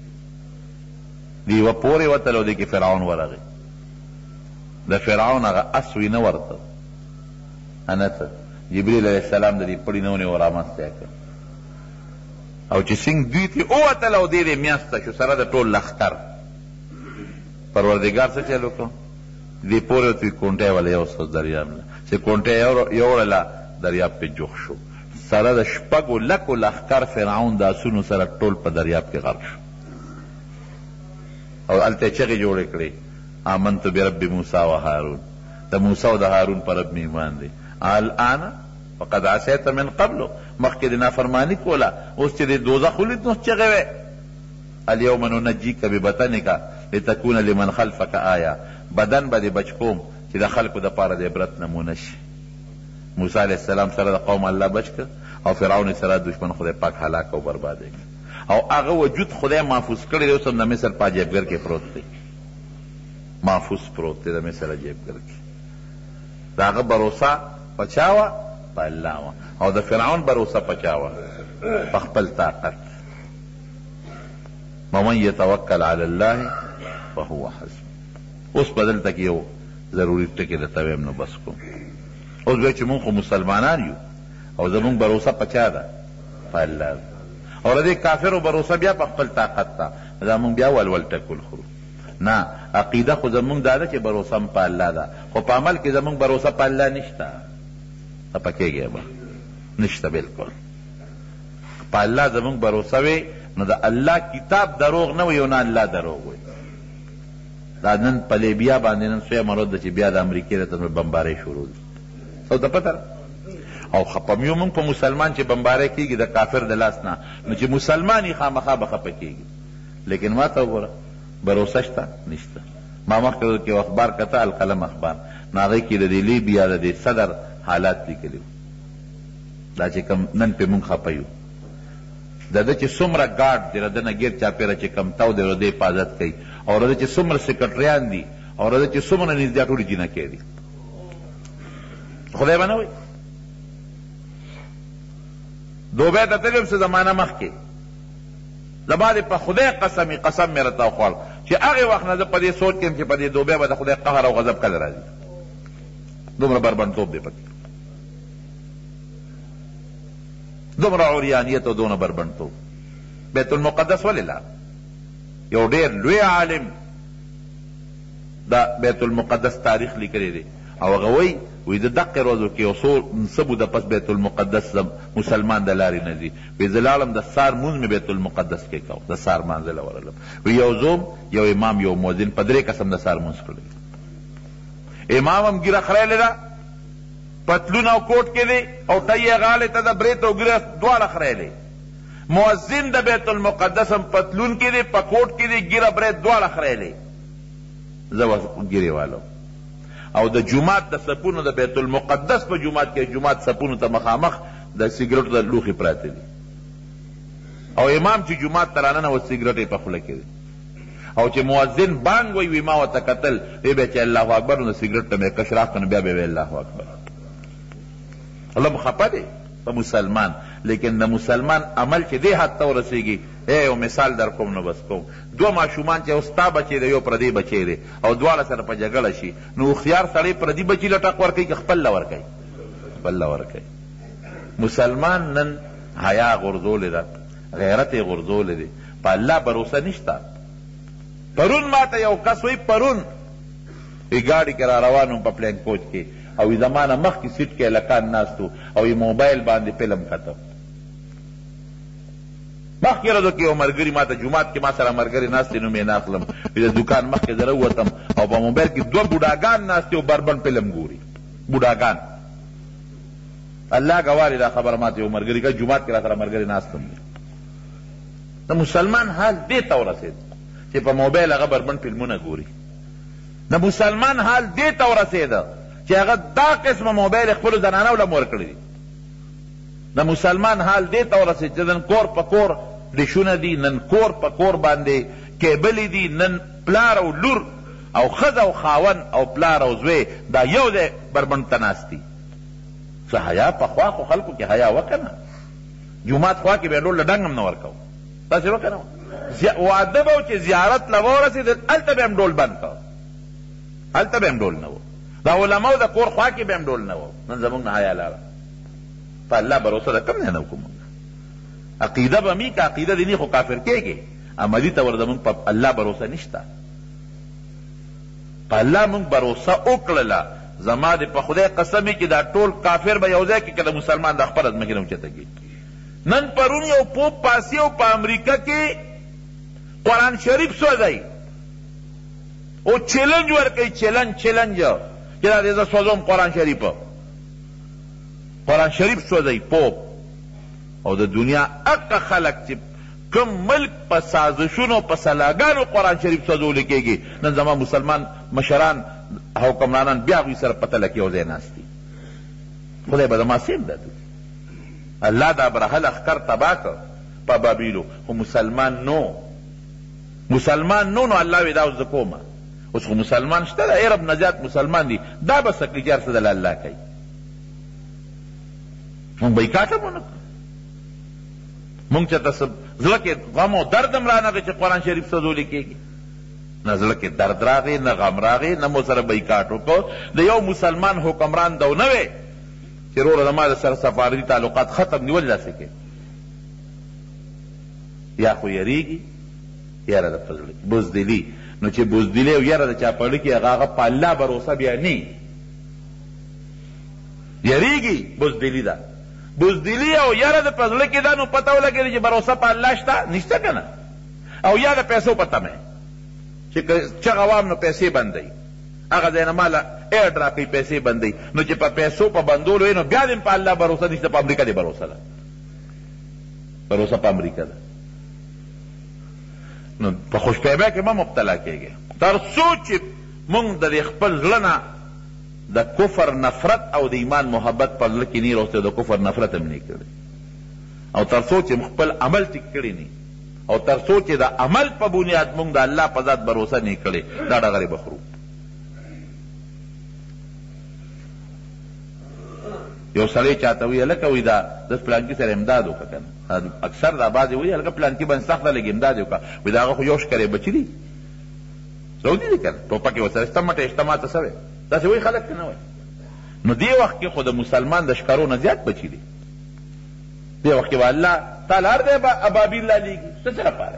د یوه پورې وتل او دې کې فرعون ورغی د فرعون هغه اس وي نه ورته نه څه جبریل علیه السلام د دې پړي نه ونیو رامنځته کړ او چې څنګه دوی ترې ووتل او دې میاسته شو سره د ټول لښکر پروردګار څه چل وکړو دې پورې ورته کونټۍ والا یوسه دریاب نه چې کونټۍ یوړله دریاب پې جوخ شو سره د شپږو لکو لښکر فرعون د اسونو سره ټول په دریاب کې غرق شو او هلته یې چغې جوړې کړې آمنت برب موسی و هارون د موسی او د هارون په رب مې ایمان دی الآن فقد عصیت من قبلو مخکې د نافرماني کوله اوس چې د دوزخ ولید نو چغې وې الیوم ننجیک ببطنک لتکون لمن خلفک آیه بدن به دې بچ کوم چې د خلکو دپاره د عبرت نمونه شي موسی علیه السلام سره د قوم الله بچ کړ او فرعون سره دشمن خدای پاک هلاک او برباد کړ او هغه وجود خدای محفوظ کړی دی اوس هم د مصر په جیبګر کې پروت دی محفوظ پروت دی د مصر جیبګر کې د هغه بروسه په چا وه په الله وه او د فرعون بروسه په چا وه په خپل طاقت ومن یتوکل علی الله فهو حسبه اوس په دلته کې یو ضروري ټکي درته ویم نو بس کوم اوس بیا چې مونږ خو مسلمانان یو او زمونږ بروسه په چا ده په الله ده او د دې کافرو بروسه بیا په خپل طاقت ده دا مونږ بیا ولول ټکول خورو نه عقیده خو زمونږ دا ده چې بروسه هم په الله ده خو په عمل کې زمونږ بروسه په الله نشته خفه کېږئ به نشته بلکل په الله زمونږ بروسه وي نو د الله کتاب دروغ نه وي او نه الله دروغ وي دا نن په لیبیا باندې نن سوی مرود ده چې بیا د امریکې د طرفه بمبارۍ شروع دي او ته پته او خپم یو مونږ په مسلمان چې بمبارۍ کېږي د کافر د لاس نه نو چې مسلمان یې خامخا به خفه کېږي لیکن ما ته وګوره بروسه شته نشته ما مخکې کې یو اخبار کته القلم اخبار نو هغې کې د دې لیبیا د دې صدر حالات لیکلي دا چې کوم نن پې مونږ خفه یو د ده چې څومره ګارډ دی د ده نه ګیر چاپېره چې کم تاو دی د ده حفاظت کوي او د ده چې څومره سیکرټریان دي او د ده چې څومره نږدې ټولې جینکې دي خدای به نه وایي دوبۍ ته تللی یم څه زمانه مخکې زما دې په خدای قسمي قسم مې راته وخوړ چې هغې وخت نه زه په دې سوچ کې یم چې په دې دوبۍ به د خدای قهر او غضب کله راځي دومره بربنډتوب دی پکې دومره عریانیت او دونه بربنډتوب بیت المقدس ولې لا یو ډېر لوی عالم دا بیت المقدس تاریخ لیکلی دی او هغه وایي د دقې ورځو کې یو څه موده پس بیت المقدس مسلمان د لارې نه ځي وایي زه لاړم د سار مونځ مې بیت المقدس کې کوم د سار مانځه له ورغلم وایي یو زوم یو امام یو مؤذن په درې قسم د سار مونځ کړی امام هم ګیره خریلې ده پتلون او کوټ کې دی او ټی یې غاړې ته د برېت او ګیره دواړه خریلې مؤذن د بیت المقدس هم پتلون کې دی په کوټ کې دی ګیره برېت دواړه خریلې زه ګیرې والو او د جومات د سپونو د بیت المقدس په جومات کې جومات سپونو ته مخامخ د سیګرټو د لوښي پراته دي او امام چې جومات ته راننوت سیګرټ یې په خوله کې دی او چې مؤذن بانګ وایي ما ورته کتل وی بیا چې الله اکبر نو سیګرټ ته مې کش راکړه نو بیا به وی الله اکبر الله خفه دی په مسلمان لیکن د مسلمان عمل چې دې حد ته ورسېږي یو مثال در کوم نو بس کوم دو ماشومان چې ستا بچی دی یو پردی بچی دی او دواړه سره په جګړه شي نو هوښیار سړی پردي بچي له ټک ورکوي که خپل له ورکوي خپل له ورکوي مسلمان نن حیا غورځولې ده غیرت یې غورځولې دی په الله بروسه نشته پرون ما ته یو کس وایي پرون ګاډي کې را روان وم په پلین کوچ کې او زمانه مخکې سیټ کې هلکان ناست وو او موبایل باندې فلم کته مخکې ورځو کې یو ملګري ما ته جومات کې ما سره ملګري ناست دی نو مې نه اخلم د دوکان مخکې زه راووتم او په موبایل کې دوه بوډاګان ناست دي او بربند فلم ګوري بوډاګان الله ګواري دا خبره ما ته یو ملګري که جومات کې را سره ملګري ناستم د مسلمان حال دې ته ورسېد چې په موبایل هغه بربند فلمونه ګوري د مسلمان حال دې ته ورسېده چې هغه دا قسمه موبایل خپلو زنانو له ورکړي دي د مسلمان حال دې ته ورسېد چې نن کور په کور ډشونه دي نن کور په کور باندې کیبلې دي نن پلار او لور او ښځه او خاون او پلار او زوی دا یو ځای بربنډ ته ناست دي. څه حیا پخوا خو خلکو کې حیا وکړه نه، جومات خوا کې به یې ډول له ډنګ هم نه ورکوو، داسې وکړه نه. واده به و چې زیارت له ورسېدل هلته به هم ډول بند کړه، هلته به هم ډول نه و. د علماو د کور خوا کې به هم ډول نه و. نن زمونږ نه حیا لاړه. په الله بروسه ده کوم ځای نه وکړو مونږ. عقیده به می که عقیده دې نه خو کافر کېږي، عملي طور زمونږ په الله بروسه نشته. په الله مونږ بروسه وکړله، زما دې په خدای قسم چې دا ټول کافر به یو ځای کې که د مسلمان د خپله ځمکې نه اوچته کېږي. نن پرون یو پوپ پاسي او په امریکا کې قرآن شریف سوځوي او چیلنج ورکوي، چیلنج چې دا دې زه سوځوم قرآن شریف سوځوي پوپ. او د دنیا اقا خلق چې کم ملک په سازشونو په سلاګانو قرآن شریف سوځولو کېږي، نن زما مسلمان مشران حکمرانان بیا هغوی سره په تله کې یو ځای ناست دي. خدای به زما سیم ده. الله د ابرهه لښکر تباه کړ په بابیلو، خو مسلمان نو نو الله وی دا اوس زه کومه. اوس خو مسلمان شته ده، ای رب نجات مسلمان دي، دا به څه کړي چې هر څه دله الله کوي. مونږ بایکاټ هم ونه کړو. مونږ چې ته زړه کې غم او درد هم رانغی چې قرآن شریف سوځولی کېږي، نه زړه کې درد راغی نه غم راغی، نه مو سره بایکاټ وکړو. د یو مسلمان حکمران دو نه وی چې وروره زما د سره سفارتي تعلقات ختم نیول داسې کې. یا خو یریږي یاره د په زړه کې بزدلي، نو چې بزدلي او یاره د چا په زړه کې هغه په الله بروسه بیا نه یریږي. بزدلي ده، بزدلي او یاره د په زړه کې ده، نو پته ولګېږي چې بروسه په الله شته نشته که نه. او یا د پیسو په تمه چې چغه وام نو پیسې بندوي، هغه ځای نه ماله ایډ راکوي پیسې بندوي، نو چې په پیسو په بندولو نو بیا دې په الله بروسه نشته، په امریکا دې بروسه ده، بروسه په امریکا ده. نو په خوشطبعۍ کې مه مبتلا کېږي، تر څو چې مونږ د خپل زړه نه د کفر نفرت او د ایمان محبت په زړه کې نه راوستو، د کفر نفرت هم نه کړی، او تر څو چې خپل عمل ټیک کړی نه، او تر څو چې د عمل په بنیاد مونږ د الله په ذات بروسه نه کړی، دا ډغرې بخرو. یو سړی چاته وی هلکه وی دا دس پلانکي سره امداد وکړه که نه، اکثر دا بعضې وایي هلکه پلانکي باندې سخته لږ امداد وکړه، وی د هغه خو یو شکرې بچي دي سعودي دي که نه، ټوپک یې ورسره شته مټه یې شته ماته څه وی، داسې وایي خلک که نه وایي. نو دې وخت کې خو د مسلمان د شکرو نه زیات بچي دي. دې وخت کې به الله تعالی هر دی ابابیل رالیږي، څه څه لپاره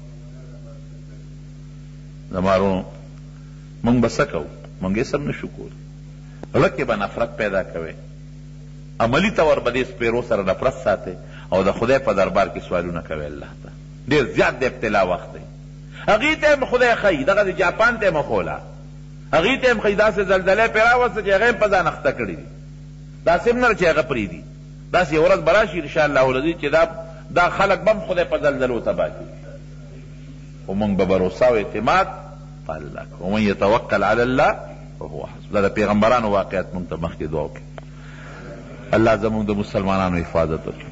زمارو مونږ به څه کوو، مونږ یې سم نشو کولی. زړه کې به نفرت پیدا کوئ، عملی طور به دې سپیرو سره نفرت ساتئ، او د خدای په دربار کې سوالونه کوئ الله ته. ډېر زیات د ابتلا وخت دی. هغې ته هم خدای ښایي، دغه د جاپان ته یې مخوله، هغې ته هم ښایي داسې زلزلې پرې راوسته چې هغه هم په ځان اخته کړي دي، داسې هم نه چې هغه پرېږدي. داسې یو ورځ به راشي انشاءالله العزیز چې دا خلک به هم خدای په زلزلو تباه کړي. خو مونږ به بروسه او اعتماد په الله کوو. ومن یتوکل علی الله فهو حسبه. دا د پیغمبرانو واقعیت مونږ ته مخکې دعا وکړي. الله زمونږ د مسلمانانو حفاظت وکړي،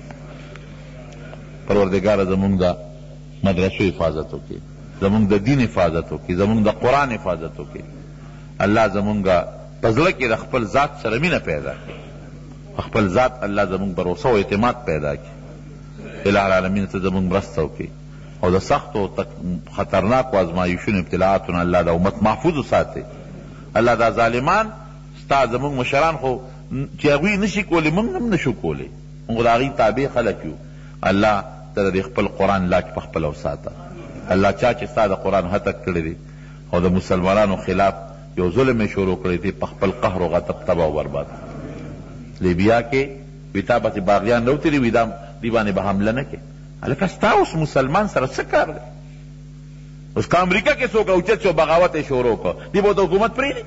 پروردګاره زمونږ د مدرسو حفاظت وکړي، زمونږ د دین حفاظت وکړي، زمونږ د قرآن حفاظت وکړي. الله زمونږ په زړه کې د خپل ذات سره مینه پیدا کړي، خپل ذات الله زمونږ بروسه او اعتماد پیدا کړي. الٰه العالمین ته زمونږ مرسته وکړي، او د سختو خطرناکو ازمایښونو ابتلاعاتو نه الله د امت محفوظ وساتي. الله دا ظالمان ستا زمونږ مشران خو چې هغوی نشي کولی مونږ هم نشو کولی، مونږ د هغوی تابع خلک یو. الله ته د خپل قرآن لاک په خپله وساته. الله چا چې ستا د قرآن هتک کړی دی او د مسلمانانو خلاف یو ظلم یې شروع کړی دی، په خپل قهر و غضب تباه و برباد. لیبیا کې وی تا پسې باغیان راوتلي وي، دی باندې به حمله نه کې. هلکه ستا اوس مسلمان سره څه کار دی؟ اوس که امریکا کې څوک اوچت شو بغاوت یې شروع کړ، دی به د حکومت پرېږدي؟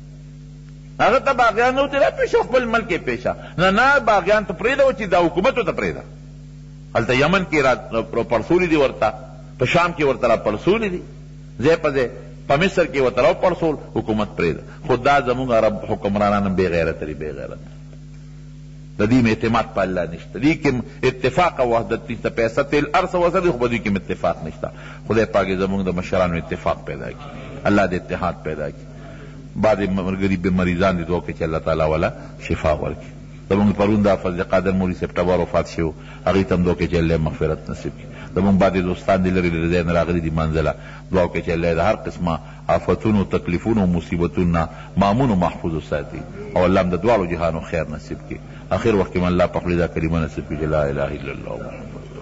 هغه ته باغیان نه وتلی پیشه، خپل ملک یې پیشه. نه باغیان ته پرېږده چې دا حکومت ورته پرېږده. هلته یمن کې راپړسولي دي، ورته په شام کې ورته راپړسولي دي، ځای په ځای په مصر کې ورته راپړسول، حکومت پرېږده. خو دا زمونږ عرب حکمرانان هم بې غیرته دي، بې غیرته. د دې اعتماد په الله نشته، دې کې اتفاق او وحدت نشته. پیسه تیل ارس وسه دي، خو په دې کې اتفاق نشته. خدای پاک زمونږ د مشرانو اتفاق پیدا کړي. اللہ دے اتحاد پیدا کی. بعد غریب مریضان دی دعا کہ اللہ تعالیٰ والا شفا ورکی. زمونږ پرون د حافظ قادر مولوي صاحب ټبر وفات شو، هغې ته هم دعا کې چې الله مغفرت نصیب کړي. زمونږ بعضې دوستان دي لرې لرې ځای نه راغلي دي منزله، دعا وکړئ چې الله د هر قسمه آفتونو تکلیفونو او مصیبتونو نه مامون او محفوظ وساتي، او الله هم د دواړو جهانو خیر نصیب کړي. آخر وخت کې من الله په خپل دا کلمه نصیب کړي چې لا اله الا الله محمد رسول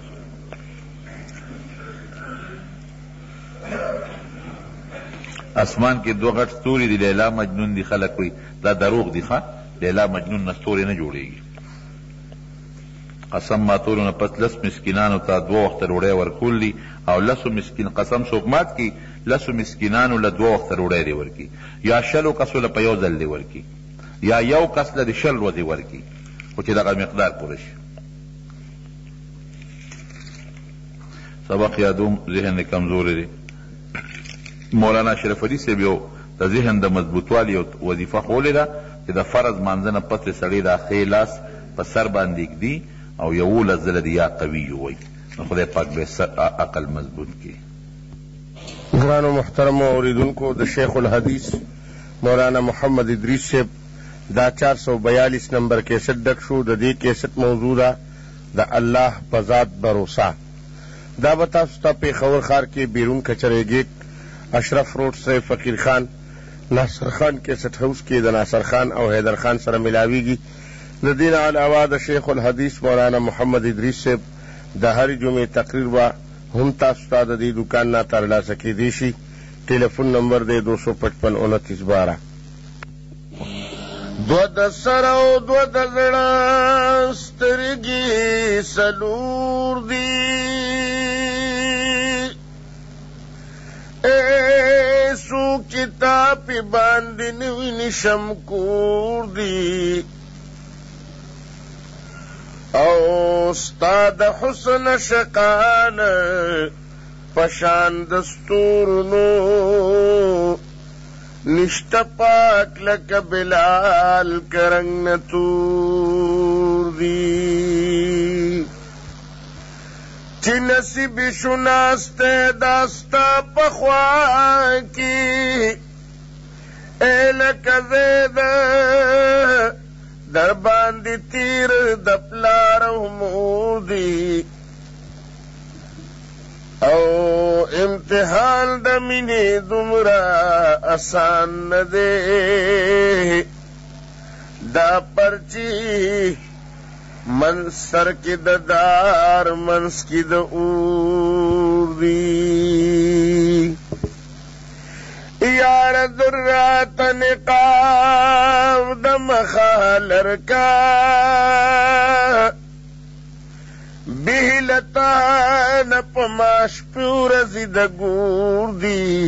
الله. اسمان کې دوه غټ ستوري دي، لیلا مجنون دي. خلک وایي دا دروغ دي. ښه، لیلا مجنون نه ستوري نه جوړېږي. قسم ماتولو نه پس 10 مسکینانو ته 2 وخته ډوډۍ ورکول دي، او 10 مسکین قسم څوک مات کي 10 مسکینانو له 2 وخته ډوډۍ دی ورکي، یا 10 کسو له په یو ځل دی ورکي، یا یو کس له 10 ورځې ورکي، خو چې دغه مقدار پوره شي. سبق یادوم، ذهن کمزوری دی. مولانا اشرف علي صاحب یو د ذهن د مضبوطوالي وظیفه ښوولې ده چې د فرض مانځه نه پس د سړي د ښی لاس په سر باندې ږدي او 11 ځله د یا قوي ووایي، نو خدای پاک به عقل مضبوط کړي. ګرانو محترمو اوریدونکو، د شیخ الحدیث مولانا محمد ادریس صاحب دا 442 نمبر کیسټ ډک شو. د دې کیسټ موضوع ده د الله په ذات بھروسه. دا به تاسو ته پېښور ښار کې بیرون کچرې ګیټ اشرف روډ سره فقیر خان ناصر خان کیسټ هاوس کې د ناصر خان او حیدر خان سره ملاویږي. د دې نه علاوه د شیخ الحدیث مولانا محمد ادریس صاحب د هرې جمعې تقریر به هم تاسو ته د دې دوکان نه ترلاسه کیدی شي. ټلیفون نمبر دی 255 29 12. دو د سر او دو د زړه سترګې سلور دي، سو کتاب باندې نوی شمکور دی، او ستا د حسن شقان پشان دستورنو نشت پاک لک بلال کرنگ نتور دی، چی نصیب شناست داستا پخوا کی اے لک زید در باندې تیر د پلار امور دی، او امتحان د مینې دومره آسان نه دی، دا پرچی من سر کی د دار منس کی د اور دی، یار درات نقاب د مخالر کا بهلتا نپماش پیورزی د گور دی،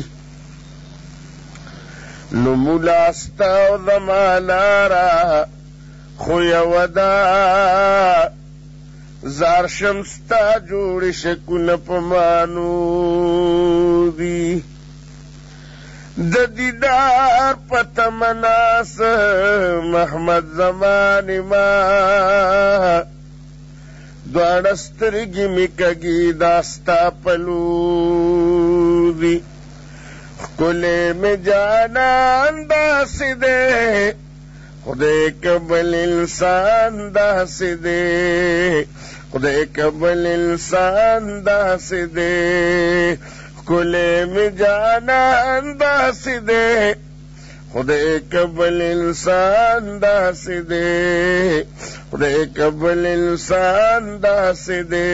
نو مولاستا او دمالارا خویا ودا زار شمستا جوڑ شکو نپمانو دی، د دیدار پتمناس محمد زمان ما دوڑ سترگی مکگی داستا پلو دی، کلے میں جانا انداز دے خدے قبل انسان داس دے، خدے قبل انسان داس دے، کلے میں جانا انداز دے خدے قبل انسان داس دے، خدے قبل انسان داس دے،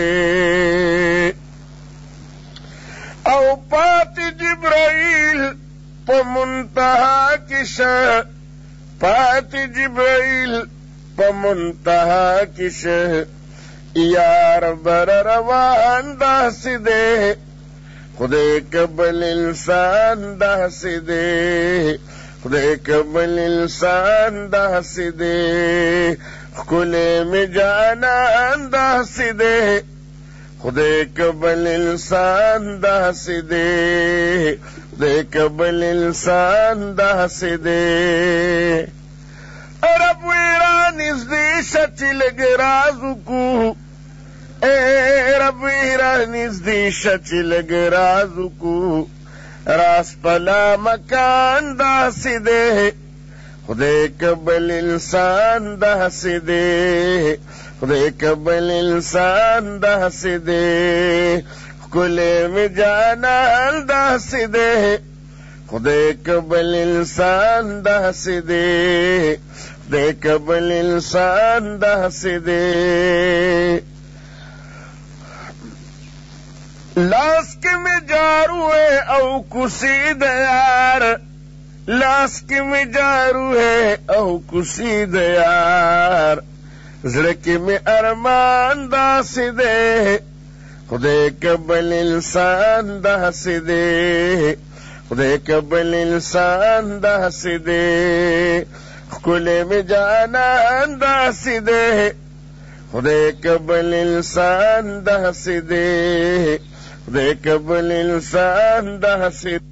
او پات جبرائیل پا منتہا کش، پات جبرائیل پا منتہا کش، یار بر روان داس دے، خدے قبل انسان داس دے، خدے قبل انسان داس دے، کلے میں جانا انداز دے خدے قبل انسان داس دے، خدے قبل انسان داس دے، رب ویران از دی شچل گرازو کو، اے رب ویران از دی شچل گرازو کو، راس پلا مکان داسې دی خدای کبل انسان داسې دی خدای کبل انسان داسې دی ښکلی مې جانان داسې دی خدای کبل انسان داسې دی خدای کبل انسان داسې دی لاس کې مې جارو ہے او کسی د یار لاس کې مې جارو ہے او کسی د یار زړه کې مې ارمان داسې دی خدای کبل انسان داسې دی خدای کبل انسان داسې دی ښکلی مې جانان داسې دی خدای کبل انسان داسې دی خدای کبل انسان داسې